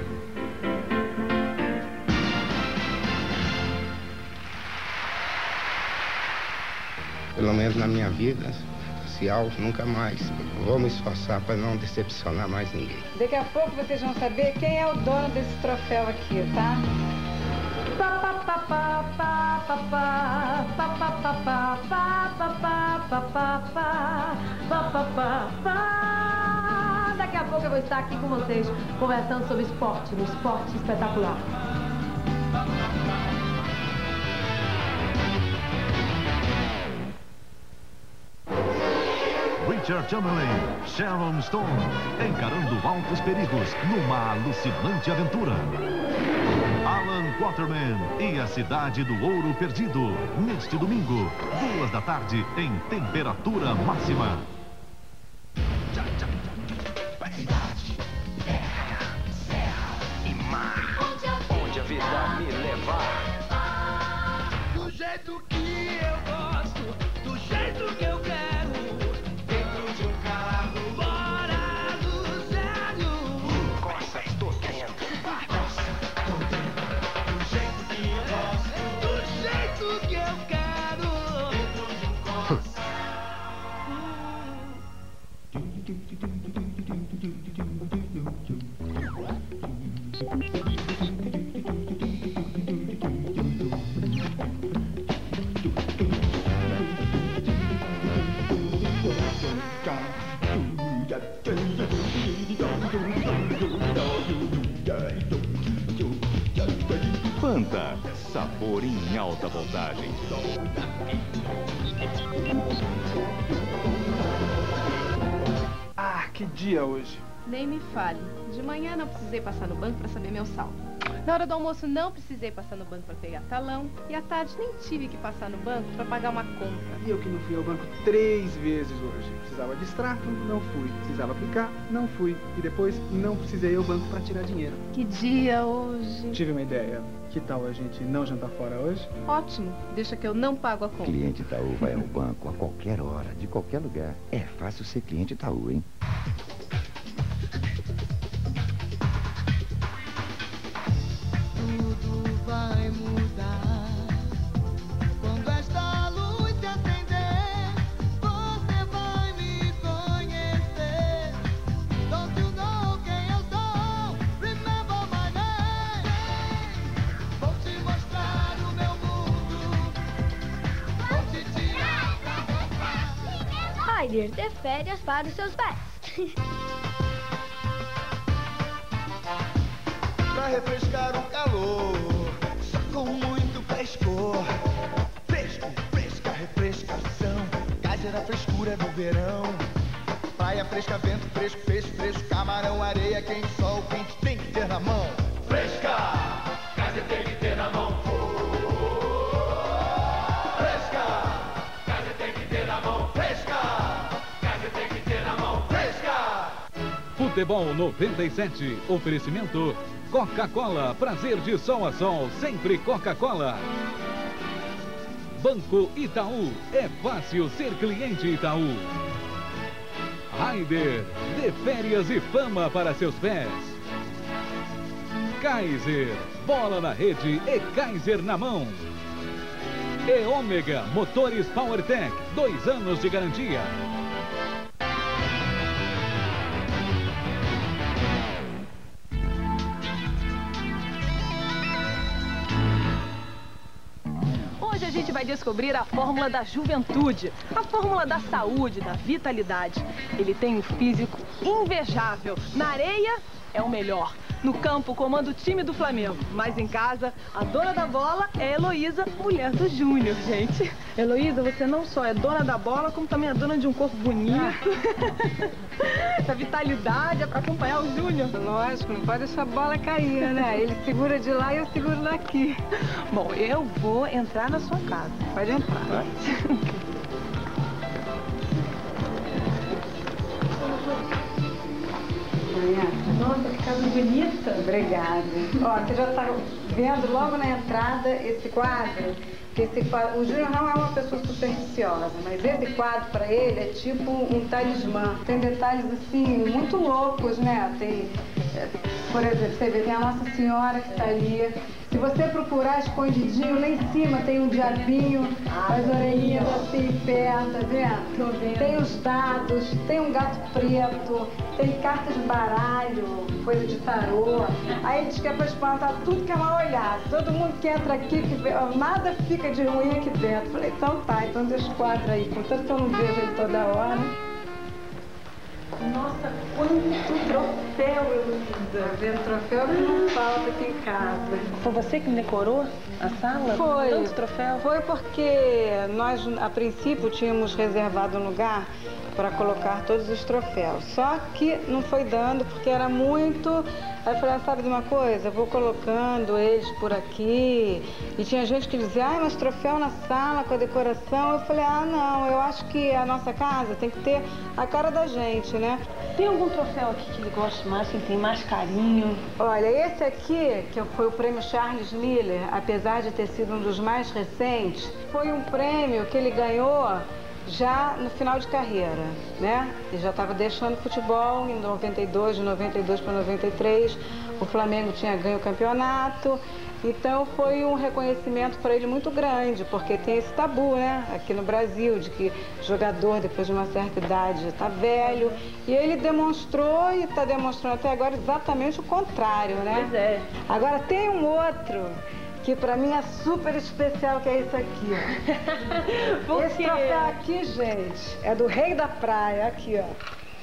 Pelo menos na minha vida social, nunca mais. Vou me esforçar para não decepcionar mais ninguém. Daqui a pouco vocês vão saber quem é o dono desse troféu aqui, tá? Daqui a pouco eu vou estar aqui com vocês conversando sobre esporte, no esporte espetacular. Richard Chamberlain, Sharon Stone, encarando altos perigos numa alucinante aventura. Alan Quaterman e a Cidade do Ouro Perdido, neste domingo, duas da tarde, em temperatura máxima. Cidade, terra, serra e mar, onde a vida me levar. Do jeito que eu gosto, do jeito que eu quero, dentro de um carro, fora do sério. Encosta, tô dentro, encosta, tô dentro. Do jeito que eu gosto, do jeito que eu quero, dentro de um Corsa. Fanta, sabor em alta voltagem. Ah, que dia hoje. Nem me fale. De manhã não precisei passar no banco para saber meu saldo. Na hora do almoço não precisei passar no banco para pegar talão. E à tarde nem tive que passar no banco para pagar uma conta. E eu que não fui ao banco três vezes hoje. Precisava de extrato, não fui. Precisava aplicar, não fui. E depois não precisei ir ao banco para tirar dinheiro. Que dia hoje. Tive uma ideia. Que tal a gente não jantar fora hoje? Ótimo. Deixa que eu não pago a conta. Cliente Itaú vai ao banco a qualquer hora, de qualquer lugar. É fácil ser cliente Itaú, hein? Tudo vai mudar quando esta luz se acender. Você vai me conhecer. Don't you know quem eu sou? Remember my name. Vou te mostrar o meu mundo. Vou te tirar pra dançar. Ryder, dê férias para os seus pés. Pra refrescar o calor, só com muito frescor. Fresco, fresca, refrescação. Gás era frescura do verão. Praia fresca, vento fresco, peixe fresco, camarão, areia, quente, sol, quente, tem que ter na mão. Fresca, gás tem que ter na mão. Fresca, gás tem que ter na mão. Fresca, gás tem que ter na mão. Fresca. Futebol noventa e sete, oferecimento Coca-Cola, prazer de sol a sol, sempre Coca-Cola. Banco Itaú, é fácil ser cliente Itaú. Ryder, dê férias e fama para seus pés. Kaiser, bola na rede e Kaiser na mão. E Ômega, motores PowerTech, dois anos de garantia. Hoje a gente vai descobrir a fórmula da juventude, a fórmula da saúde, da vitalidade. Ele tem um físico invejável. Na areia, é o melhor. No campo, comanda o time do Flamengo. Mas em casa, a dona da bola é Heloísa, mulher do Júnior, gente. Heloísa, você não só é dona da bola, como também é dona de um corpo bonito. Da vitalidade, é pra acompanhar o Júnior. Lógico, não pode deixar a bola cair, né? Ele segura de lá e eu seguro daqui. Bom, eu vou entrar na sua casa. Pode entrar. Vai. Nossa, que casa bonita. Obrigada. Ó, você já está vendo logo na entrada esse quadro? Que esse quadro, o Júnior não é uma pessoa supersticiosa, mas esse quadro para ele é tipo um talismã. Tem detalhes assim muito loucos, né? Tem, é, por exemplo, você vê, tem a Nossa Senhora que está ali. Se você procurar escondidinho, lá em cima tem um diabinho, ah, as orelhinhas assim em pé, tá vendo? Tô vendo? Tem os dados, tem um gato preto, tem cartas de baralho, coisa de tarô. Aí diz que é pra espantar tudo que é mal olhado. Todo mundo que entra aqui, que vê, nada fica de ruim aqui dentro. Falei, então tá, então deixa o quadro aí, contanto que eu não vejo ele toda hora. Nossa, quanto troféu, Heloísa. Vendo troféu que não falta aqui em casa. Foi você que me decorou a sala? Foi. Tanto troféu? Foi porque nós, a princípio, tínhamos reservado um lugar para colocar todos os troféus. Só que não foi dando porque era muito... Aí eu falei, ah, sabe de uma coisa? Eu vou colocando eles por aqui. E tinha gente que dizia, ah, mas troféu na sala com a decoração. Eu falei, ah, não, eu acho que a nossa casa tem que ter a cara da gente, né? Tem algum troféu aqui que ele gosta mais, que tem mais carinho? Olha, esse aqui, que foi o prêmio Charles Miller, apesar de ter sido um dos mais recentes, foi um prêmio que ele ganhou já no final de carreira, né? Ele já estava deixando o futebol em noventa e dois, de noventa e dois para noventa e três, o Flamengo tinha ganho o campeonato, então foi um reconhecimento para ele muito grande, porque tem esse tabu, né, aqui no Brasil, de que jogador depois de uma certa idade está velho, e ele demonstrou e está demonstrando até agora exatamente o contrário, né? Pois é. Agora tem um outro que pra mim é super especial, que é isso aqui, ó. Por Esse quê? troféu aqui, gente, é do Rei da Praia, aqui, ó.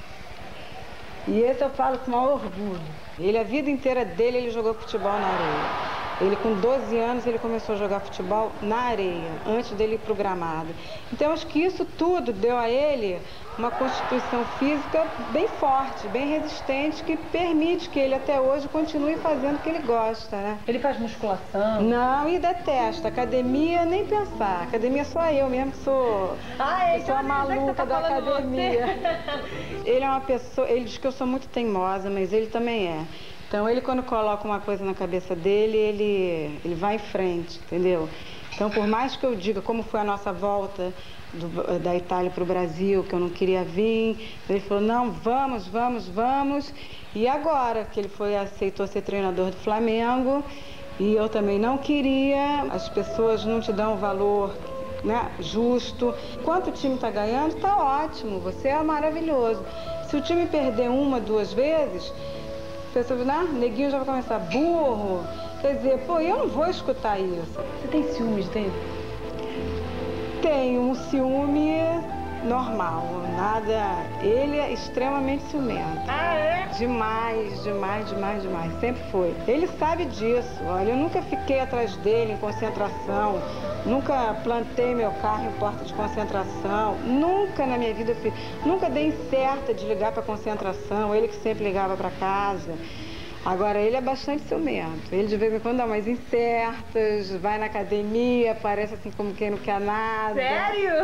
E esse eu falo com o maior orgulho. Ele, a vida inteira dele, ele jogou futebol na areia. Ele, com doze anos, ele começou a jogar futebol na areia, antes dele ir pro gramado. Então, acho que isso tudo deu a ele uma constituição física bem forte, bem resistente, que permite que ele até hoje continue fazendo o que ele gosta, né? Ele faz musculação? Não, e detesta. Academia, nem pensar. Academia só eu mesmo que sou, ah, é, eu sou a maluca tá da academia. Você. Ele é uma pessoa, ele diz que eu sou muito teimosa, mas ele também é. Então, ele, quando coloca uma coisa na cabeça dele, ele, ele vai em frente, entendeu? Então, por mais que eu diga como foi a nossa volta do, da Itália para o Brasil, que eu não queria vir, ele falou, não, vamos, vamos, vamos. E agora que ele foi, aceitou ser treinador do Flamengo, e eu também não queria, as pessoas não te dão o valor, né, justo. Enquanto o time está ganhando, está ótimo, você é maravilhoso. Se o time perder uma, duas vezes... Pessoas, né? Neguinho já vai começar burro. Quer dizer, pô, eu não vou escutar isso. Você tem ciúmes dele? Tenho um ciúme normal, nada... Ele é extremamente ciumento. Ah, é? Demais, demais, demais, demais. Sempre foi. Ele sabe disso. Olha, eu nunca fiquei atrás dele em concentração. Nunca plantei meu carro em porta de concentração. Nunca na minha vida eu fiz. Nunca dei incerta de ligar para concentração. Ele que sempre ligava para casa. Agora, ele é bastante ciumento. Ele de vez em quando dá umas incertas, vai na academia, parece assim como quem não quer nada. Sério?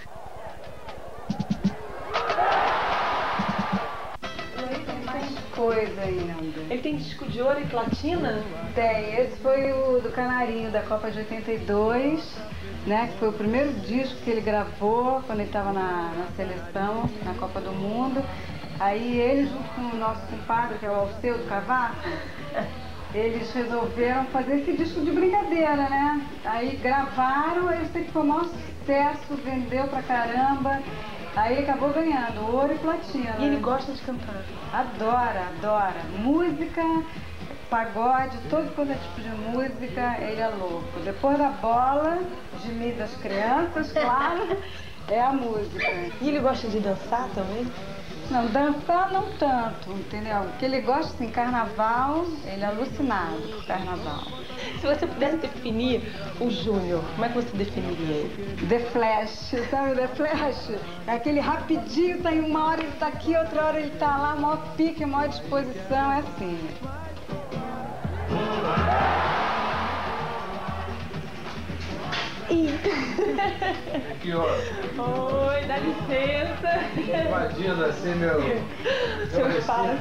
Coisa ainda. Ele tem disco de ouro e platina? Tem. Esse foi o do Canarinho, da Copa de oitenta e dois, né? Que foi o primeiro disco que ele gravou quando ele estava na, na seleção, na Copa do Mundo. Aí ele, junto com o nosso compadre, que é o Alceu do Cavaco, eles resolveram fazer esse disco de brincadeira, né? Aí gravaram, aí eu sei que foi o maior sucesso, vendeu pra caramba. Aí ele acabou ganhando ouro e platina. E ele gosta de cantar? Adora, adora. Música, pagode, todo quanto é tipo de música, ele é louco. Depois da bola, de mim das crianças, claro, é a música. E ele gosta de dançar também? Não, dançar não tanto, entendeu? Porque ele gosta, assim, carnaval, ele é alucinado por carnaval. Se você pudesse definir o Júnior, como é que você definiria ele? The Flash, sabe o The Flash? É aquele rapidinho, tá em uma hora ele tá aqui, outra hora ele tá lá, maior pique, maior disposição, é assim. Aqui, ó. Oi, dá licença. Invadindo assim, meu... Seu espaço.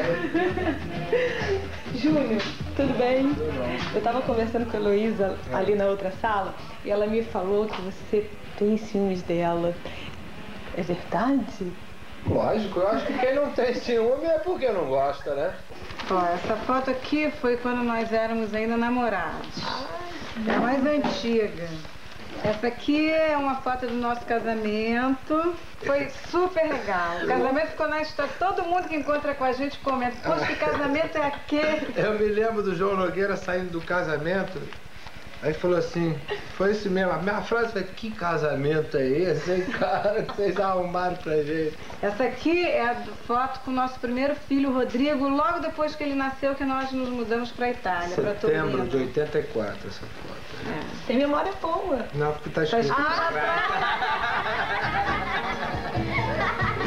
Júnior, tudo bem? Tudo bom. Eu tava conversando com a Heloísa ali na outra sala e ela me falou que você tem ciúmes dela. É verdade? Lógico, eu acho que quem não tem ciúme é porque não gosta, né? Ó, essa foto aqui foi quando nós éramos ainda namorados. É a mais antiga. Essa aqui é uma foto do nosso casamento. Foi super legal. O casamento ficou na história. Todo mundo que encontra com a gente comenta. Poxa, que casamento é aquele? Eu me lembro do João Nogueira saindo do casamento. Aí falou assim, foi isso mesmo. A minha frase foi, que casamento é esse, hein, cara, que vocês arrumaram pra gente? Essa aqui é a foto com o nosso primeiro filho, Rodrigo, logo depois que ele nasceu, que nós nos mudamos pra Itália, pra Torino. Setembro de oitenta e quatro, essa foto. É. Tem memória boa. Não, porque tá escrito. Ah, tá.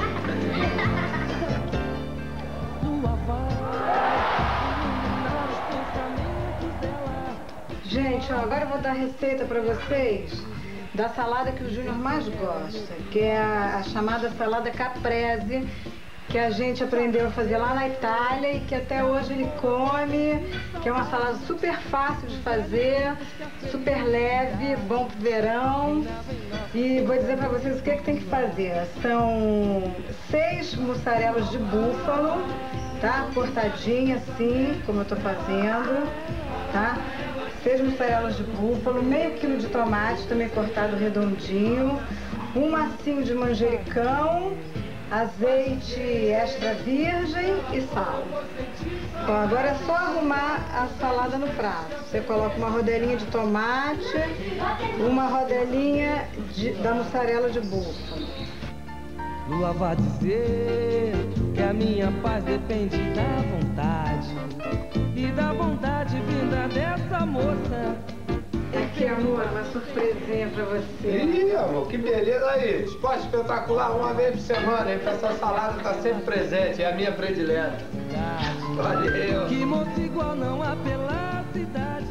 Gente, ó, agora eu vou dar receita para vocês da salada que o Júnior mais gosta, que é a, a chamada salada caprese, que a gente aprendeu a fazer lá na Itália e que até hoje ele come, que é uma salada super fácil de fazer, super leve, bom pro verão. E vou dizer pra vocês o que, é que tem que fazer. São seis mussarelas de búfalo, tá? Cortadinha assim, como eu tô fazendo, tá? Seis mussarelas de búfalo, meio quilo de tomate também cortado redondinho, um macinho de manjericão, azeite extra virgem e sal. Bom, agora é só arrumar a salada no prato. Você coloca uma rodelinha de tomate, uma rodelinha de, da mussarela de búfalo. Lua vai dizer que a minha paz depende da vontade e da vontade vinda dessa moça. Aqui, amor, uma surpresinha pra você. Ih, amor, que beleza aí. Esporte espetacular uma vez por semana, hein? Essa salada tá sempre presente, é a minha predileta. Valeu. Que moço igual não há pela cidade.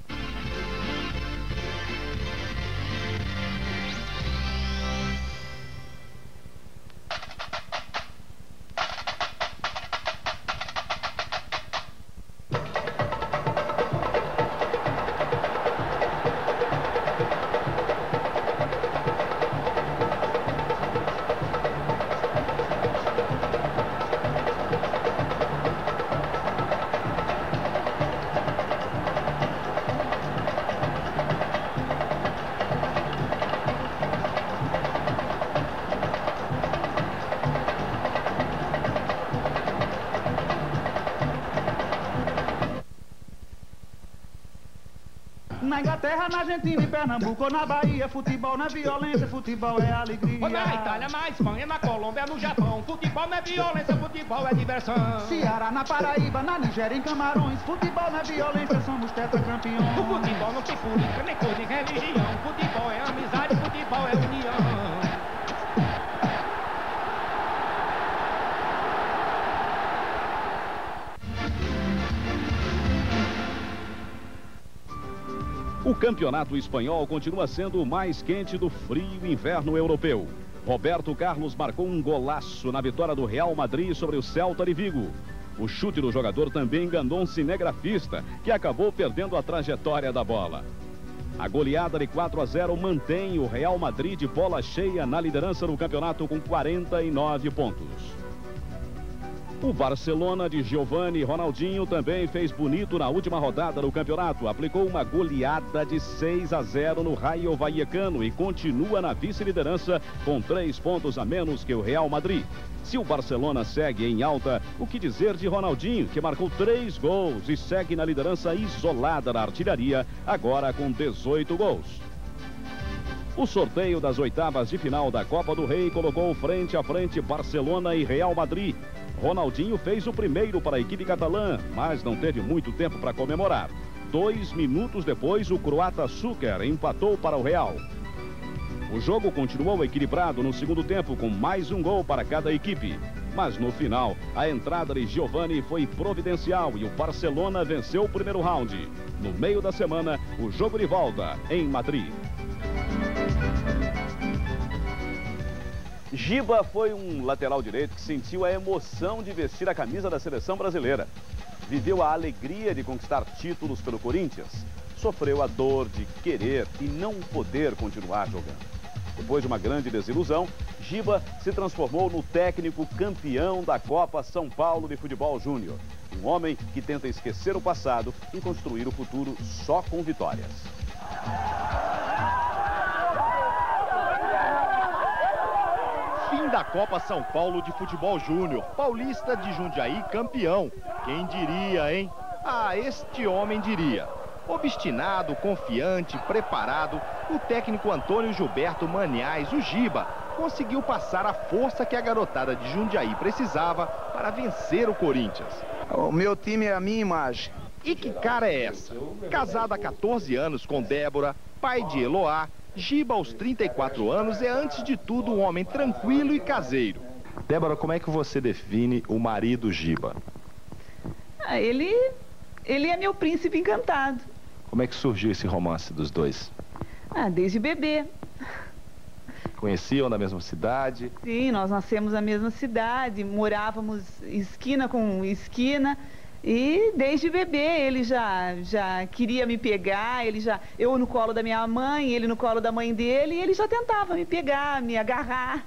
Na Inglaterra, na Argentina e Pernambuco ou na Bahia, futebol não é violência, futebol é alegria. Ou na Itália, na Espanha, na Colômbia, no Japão, futebol não é violência, futebol é diversão. Ceará, na Paraíba, na Nigéria, em Camarões, futebol não é violência, somos tetracampeões. O futebol não tem política, nem cor, nem religião, futebol é amizade, futebol é união. O campeonato espanhol continua sendo o mais quente do frio inverno europeu. Roberto Carlos marcou um golaço na vitória do Real Madrid sobre o Celta de Vigo. O chute do jogador também enganou um cinegrafista, que acabou perdendo a trajetória da bola. A goleada de quatro a zero mantém o Real Madrid de bola cheia na liderança do campeonato com quarenta e nove pontos. O Barcelona de Giovani e Ronaldinho também fez bonito na última rodada do campeonato. Aplicou uma goleada de seis a zero no Rayo Vallecano e continua na vice-liderança com três pontos a menos que o Real Madrid. Se o Barcelona segue em alta, o que dizer de Ronaldinho, que marcou três gols e segue na liderança isolada da artilharia, agora com dezoito gols. O sorteio das oitavas de final da Copa do Rei colocou frente a frente Barcelona e Real Madrid. Ronaldinho fez o primeiro para a equipe catalã, mas não teve muito tempo para comemorar. Dois minutos depois, o croata Šuker empatou para o Real. O jogo continuou equilibrado no segundo tempo, com mais um gol para cada equipe. Mas no final, a entrada de Giovani foi providencial e o Barcelona venceu o primeiro round. No meio da semana, o jogo de volta em Madrid. Giba foi um lateral direito que sentiu a emoção de vestir a camisa da seleção brasileira. Viveu a alegria de conquistar títulos pelo Corinthians. Sofreu a dor de querer e não poder continuar jogando. Depois de uma grande desilusão, Giba se transformou no técnico campeão da Copa São Paulo de Futebol Júnior. Um homem que tenta esquecer o passado e construir o futuro só com vitórias. Fim da Copa São Paulo de Futebol Júnior. Paulista de Jundiaí campeão. Quem diria, hein? Ah, este homem diria. Obstinado, confiante, preparado, o técnico Antônio Gilberto Maniaz, o Giba, conseguiu passar a força que a garotada de Jundiaí precisava para vencer o Corinthians. O meu time é a minha imagem. E que cara é essa? Casado há quatorze anos com Débora, pai de Eloá, Giba, aos trinta e quatro anos, é antes de tudo um homem tranquilo e caseiro. Débora, como é que você define o marido Giba? Ah, ele, ele é meu príncipe encantado. Como é que surgiu esse romance dos dois? Ah, desde bebê. Conheciam na mesma cidade? Sim, nós nascemos na mesma cidade, morávamos esquina com esquina. E desde bebê ele já, já queria me pegar, ele já, eu no colo da minha mãe, ele no colo da mãe dele, e ele já tentava me pegar, me agarrar.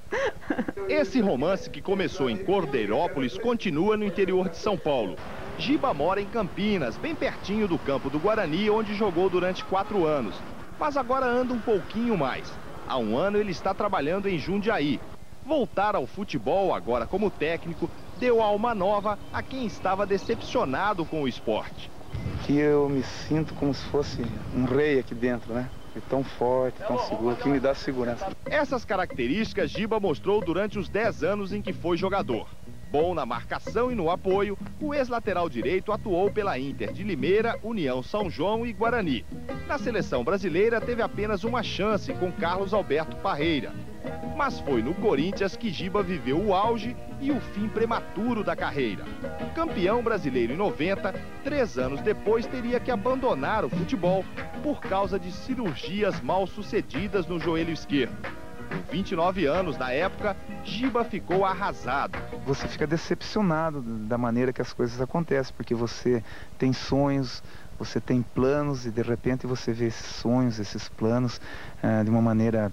Esse romance que começou em Cordeirópolis continua no interior de São Paulo. Giba mora em Campinas, bem pertinho do campo do Guarani, onde jogou durante quatro anos. Mas agora anda um pouquinho mais. Há um ano ele está trabalhando em Jundiaí. Voltar ao futebol, agora como técnico, deu alma nova a quem estava decepcionado com o esporte. Que eu me sinto como se fosse um rei aqui dentro, né? É tão forte, tão seguro, que me dá segurança. Essas características Giba mostrou durante os dez anos em que foi jogador. Bom na marcação e no apoio, o ex-lateral direito atuou pela Inter de Limeira, União São João e Guarani. Na seleção brasileira teve apenas uma chance com Carlos Alberto Parreira. Mas foi no Corinthians que Giba viveu o auge e o fim prematuro da carreira. Campeão brasileiro em noventa, três anos depois teria que abandonar o futebol por causa de cirurgias mal sucedidas no joelho esquerdo. Com vinte e nove anos na época, Giba ficou arrasado. Você fica decepcionado da maneira que as coisas acontecem, porque você tem sonhos, você tem planos e de repente você vê esses sonhos, esses planos ah, de uma maneira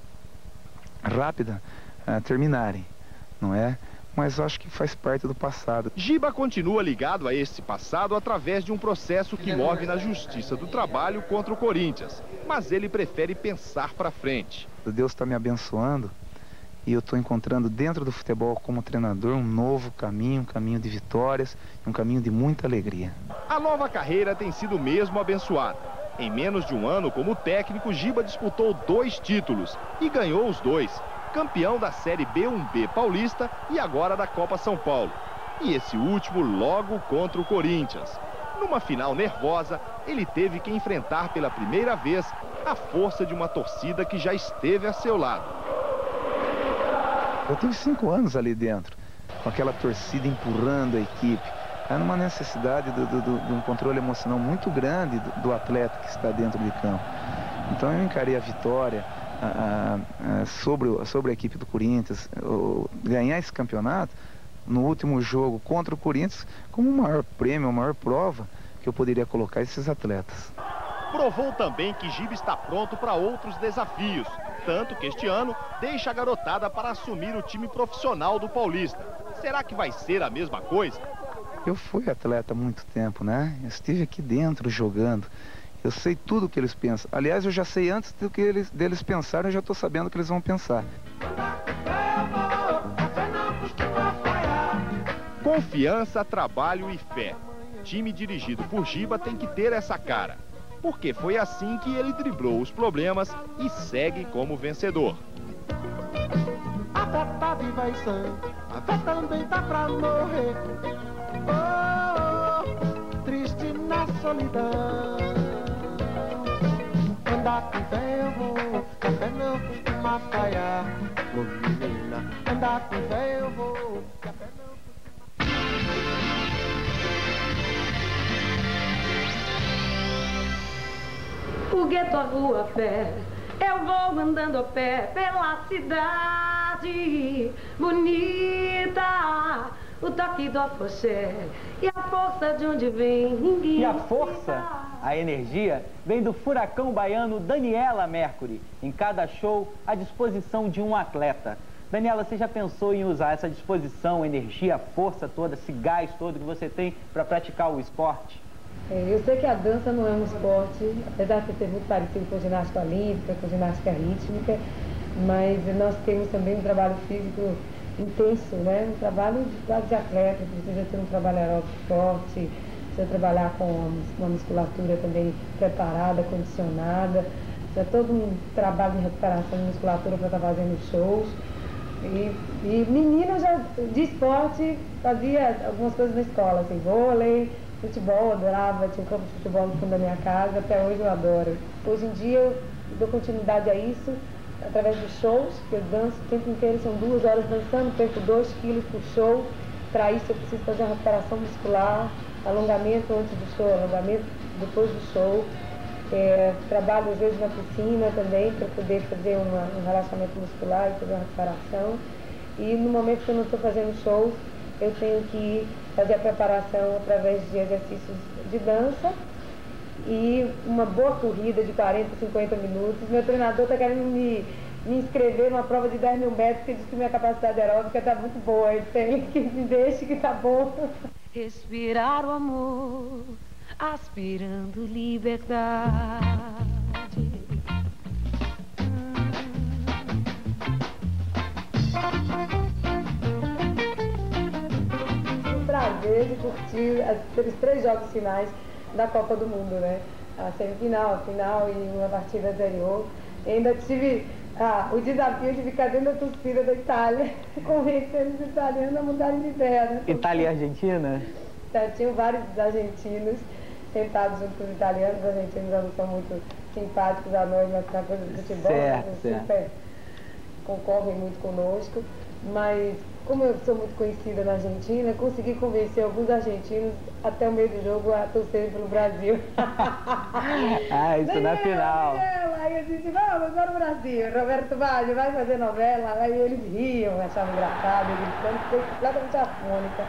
rápida ah, terminarem, não é? Mas eu acho que faz parte do passado. Giba continua ligado a esse passado através de um processo que move na Justiça do Trabalho contra o Corinthians. Mas ele prefere pensar para frente. Deus está me abençoando e eu estou encontrando dentro do futebol como treinador um novo caminho, um caminho de vitórias, um caminho de muita alegria. A nova carreira tem sido mesmo abençoada. Em menos de um ano como técnico, Giba disputou dois títulos e ganhou os dois. Campeão da Série B um B paulista e agora da Copa São Paulo. E esse último logo contra o Corinthians. Numa final nervosa, ele teve que enfrentar pela primeira vez a força de uma torcida que já esteve a seu lado. Eu tive cinco anos ali dentro, com aquela torcida empurrando a equipe. Há uma necessidade do, do, do, de um controle emocional muito grande do, do atleta que está dentro de campo. Então eu encarei a vitória a, a, a, sobre, sobre a equipe do Corinthians, o, ganhar esse campeonato no último jogo contra o Corinthians como o maior prêmio, a maior prova que eu poderia colocar esses atletas. Provou também que Giba está pronto para outros desafios, tanto que este ano deixa a garotada para assumir o time profissional do Paulista. Será que vai ser a mesma coisa? Eu fui atleta há muito tempo, né? Eu estive aqui dentro jogando. Eu sei tudo o que eles pensam. Aliás, eu já sei antes do que eles, deles pensarem, eu já estou sabendo o que eles vão pensar. Confiança, trabalho e fé. Time dirigido por Giba tem que ter essa cara. Porque foi assim que ele driblou os problemas e segue como vencedor. A fé tá viva e sã, a fé também tá pra morrer. Oh, oh, triste na solidão. Andar com fé eu vou, a fé não costuma falhar. Ô menina, andar com fé eu vou, a fé não Fogueto a rua a pé, eu vou andando a pé pela cidade bonita. O toque do afoxé e a força de onde vem ninguém. E a força, a energia, vem do furacão baiano Daniela Mercury. Em cada show, à disposição de um atleta. Daniela, você já pensou em usar essa disposição, energia, força toda, esse gás todo que você tem para praticar o esporte? É, eu sei que a dança não é um esporte, apesar de ser muito parecido com ginástica olímpica, com ginástica rítmica, mas nós temos também um trabalho físico intenso, né? Um trabalho de quase de atleta, precisa ter um trabalho aeróbico forte, precisa trabalhar com uma musculatura também preparada, condicionada, precisa todo um trabalho de recuperação de musculatura para estar fazendo shows. E, e menina já de esporte fazia algumas coisas na escola, assim, vôlei, futebol, adorava, tinha um campo de futebol no fundo da minha casa, até hoje eu adoro. Hoje em dia eu dou continuidade a isso através dos shows, que eu danço o tempo inteiro, são duas horas dançando, perco dois quilos por show. Para isso eu preciso fazer uma recuperação muscular, alongamento antes do show, alongamento depois do show. É, trabalho às vezes na piscina também, para poder fazer uma, um relaxamento muscular e fazer uma recuperação. E no momento que eu não estou fazendo shows, eu tenho que fazer a preparação através de exercícios de dança e uma boa corrida de quarenta, cinquenta minutos. Meu treinador está querendo me, me inscrever numa prova de dez mil metros, porque diz que minha capacidade aeróbica está muito boa. Ele tem que me deixe que está bom. Respirar o amor, aspirando liberdade. Um prazer de curtir aqueles três jogos finais da Copa do Mundo, né? A semifinal, a final e uma partida anterior. E ainda tive ah, o desafio de ficar dentro da torcida da Itália, convencendo os italianos a mudarem de ideia. Né? Itália e Argentina? Então, tinham vários argentinos sentados junto com os italianos. Os argentinos não são muito simpáticos a nós na coisa do futebol, certo, eles certo. super concorrem muito conosco. Mas, como eu sou muito conhecida na Argentina, consegui convencer alguns argentinos até o meio do jogo a torcerem pelo Brasil. Ah, isso na final. Aí eu disse, vamos, vamos no Brasil, Roberto Baggio vai fazer novela. Aí eles riam, achavam engraçado, eles fiquei completamente afônica.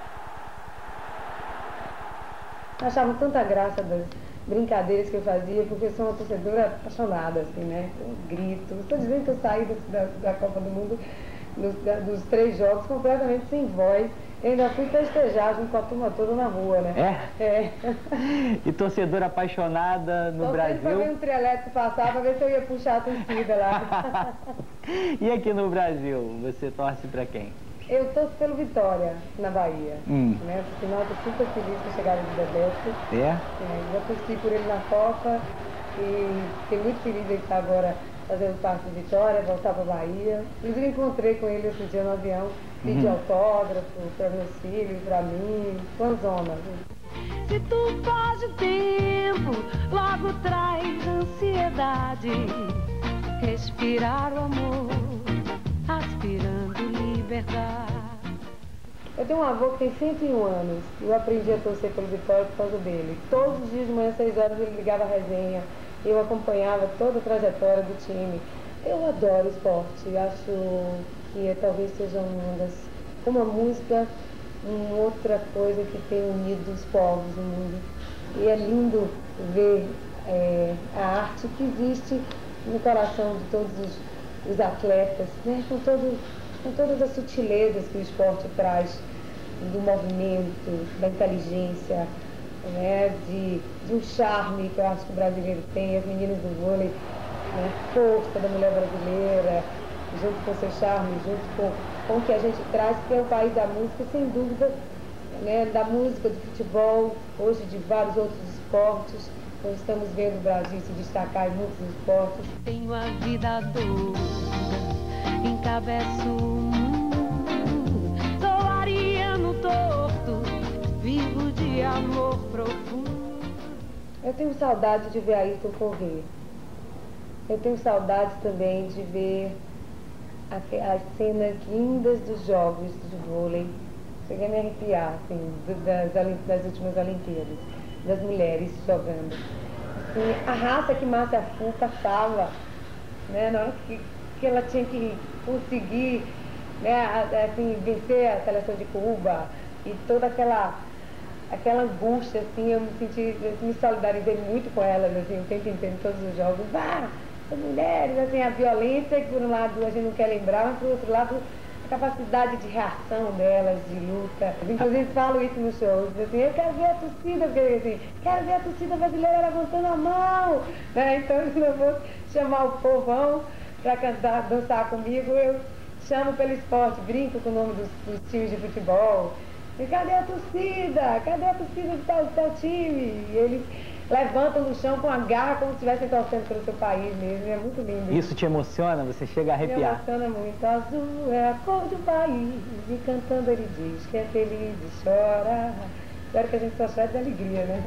Achavam tanta graça das brincadeiras que eu fazia, porque eu sou uma torcedora apaixonada, assim, né? Eu grito. Estou dizendo que eu saí do, da, da Copa do Mundo, dos, da, dos três jogos, completamente sem voz. Eu ainda fui festejar junto com a turma toda na rua, né? É? É. E torcedora apaixonada no Só Brasil? Só ver um trio elétrico passar para ver se eu ia puxar a torcida lá. E aqui no Brasil, você torce para quem? Eu torço pelo Vitória, na Bahia. Hum. Né? Por sinal, estou super feliz com a chegada de Bebeto. É? É, já torci por ele na Copa e fiquei muito feliz de estar agora fazendo parte de Vitória, voltar para a Bahia. Inclusive, encontrei com ele outro dia no avião, pedi Uhum. autógrafo para meus filhos, para mim. Fanzona. Se tu foge o tempo, logo traz ansiedade. Respirar o amor, aspirando liberdade. Eu tenho um avô que tem cento e um anos e eu aprendi a torcer pelo Vitória por causa dele. Todos os dias de manhã, às seis horas, ele ligava a resenha, eu acompanhava toda a trajetória do time. Eu adoro esporte, acho que é, talvez seja uma das... Como a música, uma outra coisa que tem unido os povos no mundo. E é lindo ver é, a arte que existe no coração de todos os, os atletas, né? com, todo, com todas as sutilezas que o esporte traz, do movimento, da inteligência, né? de, de um charme que eu acho que o brasileiro tem, as meninas do vôlei, né? Força da mulher brasileira, junto com seu charme, junto com, com o que a gente traz, que é o país da música, sem dúvida, né? Da música, do futebol, hoje de vários outros esportes. Nós estamos vendo o Brasil se destacar em muitos esportes. Tenho a vida toda, encabeço o mundo, sou ariano torto, vivo de amor profundo. Eu tenho saudade de ver a Ayrton correr. Eu tenho saudade também de ver as cenas lindas dos jogos de vôlei. Cheguei a me arrepiar, assim, das, das últimas Olimpíadas, das mulheres jogando. Assim, a raça que Márcia Fu passava, né, na hora que, que ela tinha que conseguir, né, assim, vencer a seleção de Cuba e toda aquela, aquela angústia, assim, eu me senti, eu me solidarizei muito com elas, assim, o tempo inteiro, em todos os jogos. Ah, as mulheres, assim, a violência, que por um lado a gente não quer lembrar, mas por outro lado a capacidade de reação delas, de luta. Inclusive falo isso nos shows, assim, eu quero ver a torcida, porque assim, quero ver a torcida brasileira levantando a mão, né? Então se eu vou chamar o povão para cantar, dançar comigo, eu chamo pelo esporte, brinco com o nome dos, dos times de futebol. E cadê a torcida? Cadê a torcida do tal, tal time? E eles levantam no chão com a garra como se estivessem torcendo pelo seu país mesmo. É muito lindo. Isso te emociona? Você chega a arrepiar? Me emociona muito. Azul é a cor do país e cantando ele diz que é feliz e chora. Espero que a gente só chore de alegria, né?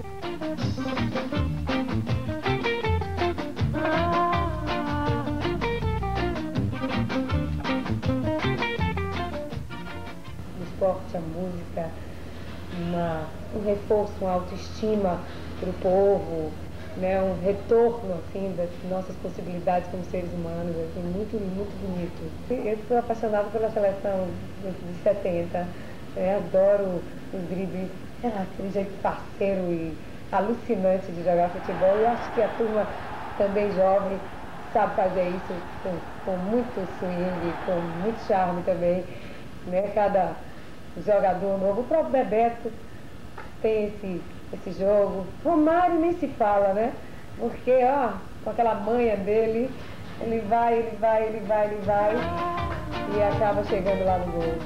O esporte, a música, uma, um reforço, uma autoestima para o povo, né, um retorno assim, das nossas possibilidades como seres humanos, assim, muito, muito bonito. Eu sou apaixonada pela seleção de setenta, né, adoro os dribles, é aquele jeito parceiro e alucinante de jogar futebol. Eu acho que a turma também jovem sabe fazer isso com, com muito swing, com muito charme também, né? Cada jogador novo, o próprio Bebeto tem esse, esse jogo. Romário nem se fala, né? Porque, ó, com aquela manha dele, ele vai, ele vai, ele vai, ele vai e acaba chegando lá no gol.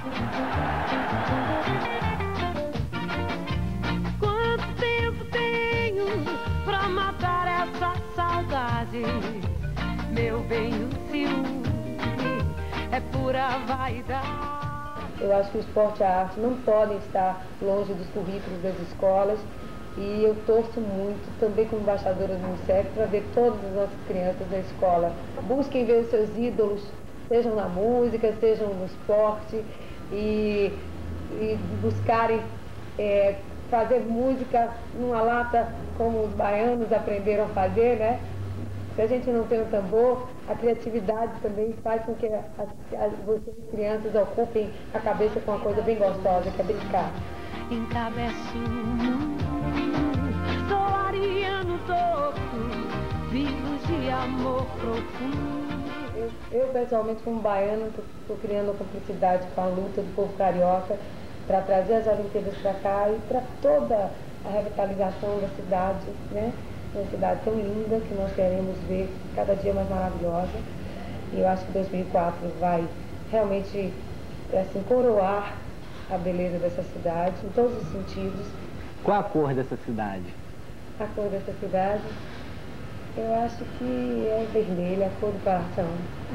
Quanto tempo tenho pra matar essa saudade? Meu bem, o ciúme é pura vaidade. Eu acho que o esporte e a arte não podem estar longe dos currículos das escolas e eu torço muito, também como embaixadora do Unicef, para ver todas as nossas crianças na escola. Busquem ver os seus ídolos, sejam na música, sejam no esporte, e, e buscarem é, fazer música numa lata como os baianos aprenderam a fazer, né? Se a gente não tem um tambor, a criatividade também faz com que as, as, vocês, crianças, ocupem a cabeça com uma coisa bem gostosa, que é brincar. Encabeço o mundo, sou ariano torto, vivo de amor profundo. Eu, eu pessoalmente, como baiana, estou criando uma cumplicidade com a luta do povo carioca para trazer as Olimpíadas para cá e para toda a revitalização da cidade, né? Uma cidade tão linda que nós queremos ver cada dia mais maravilhosa. E eu acho que dois mil e quatro vai realmente assim, coroar a beleza dessa cidade, em todos os sentidos. Qual a cor dessa cidade? A cor dessa cidade, eu acho que é vermelha, a cor do coração.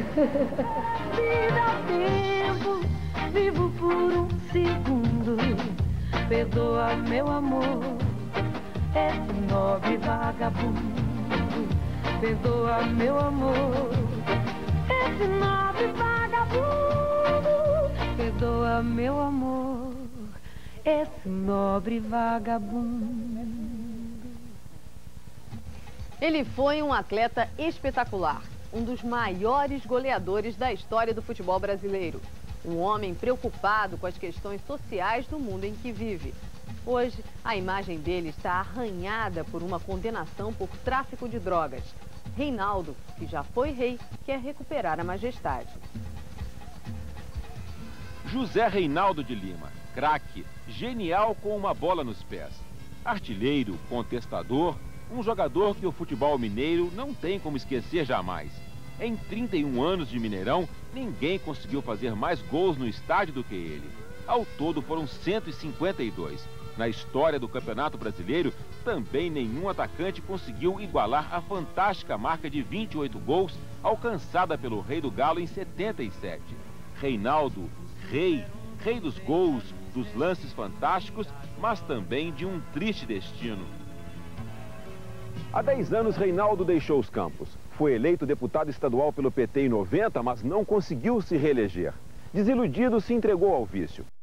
Vida tempo, vivo por um segundo, perdoa meu amor. Esse nobre vagabundo, perdoa meu amor. Esse nobre vagabundo, perdoa meu amor. Esse nobre vagabundo. Ele foi um atleta espetacular, um dos maiores goleadores da história do futebol brasileiro. Um homem preocupado com as questões sociais do mundo em que vive. Hoje, a imagem dele está arranhada por uma condenação por tráfico de drogas. Reinaldo, que já foi rei, quer recuperar a majestade. José Reinaldo de Lima, craque, genial com uma bola nos pés. Artilheiro, contestador, um jogador que o futebol mineiro não tem como esquecer jamais. Em trinta e um anos de Mineirão, ninguém conseguiu fazer mais gols no estádio do que ele. Ao todo foram cento e cinquenta e dois. Na história do Campeonato Brasileiro, também nenhum atacante conseguiu igualar a fantástica marca de vinte e oito gols alcançada pelo Rei do Galo em setenta e sete. Reinaldo, rei, rei dos gols, dos lances fantásticos, mas também de um triste destino. Há dez anos, Reinaldo deixou os campos. Foi eleito deputado estadual pelo P T em noventa, mas não conseguiu se reeleger. Desiludido, se entregou ao vício.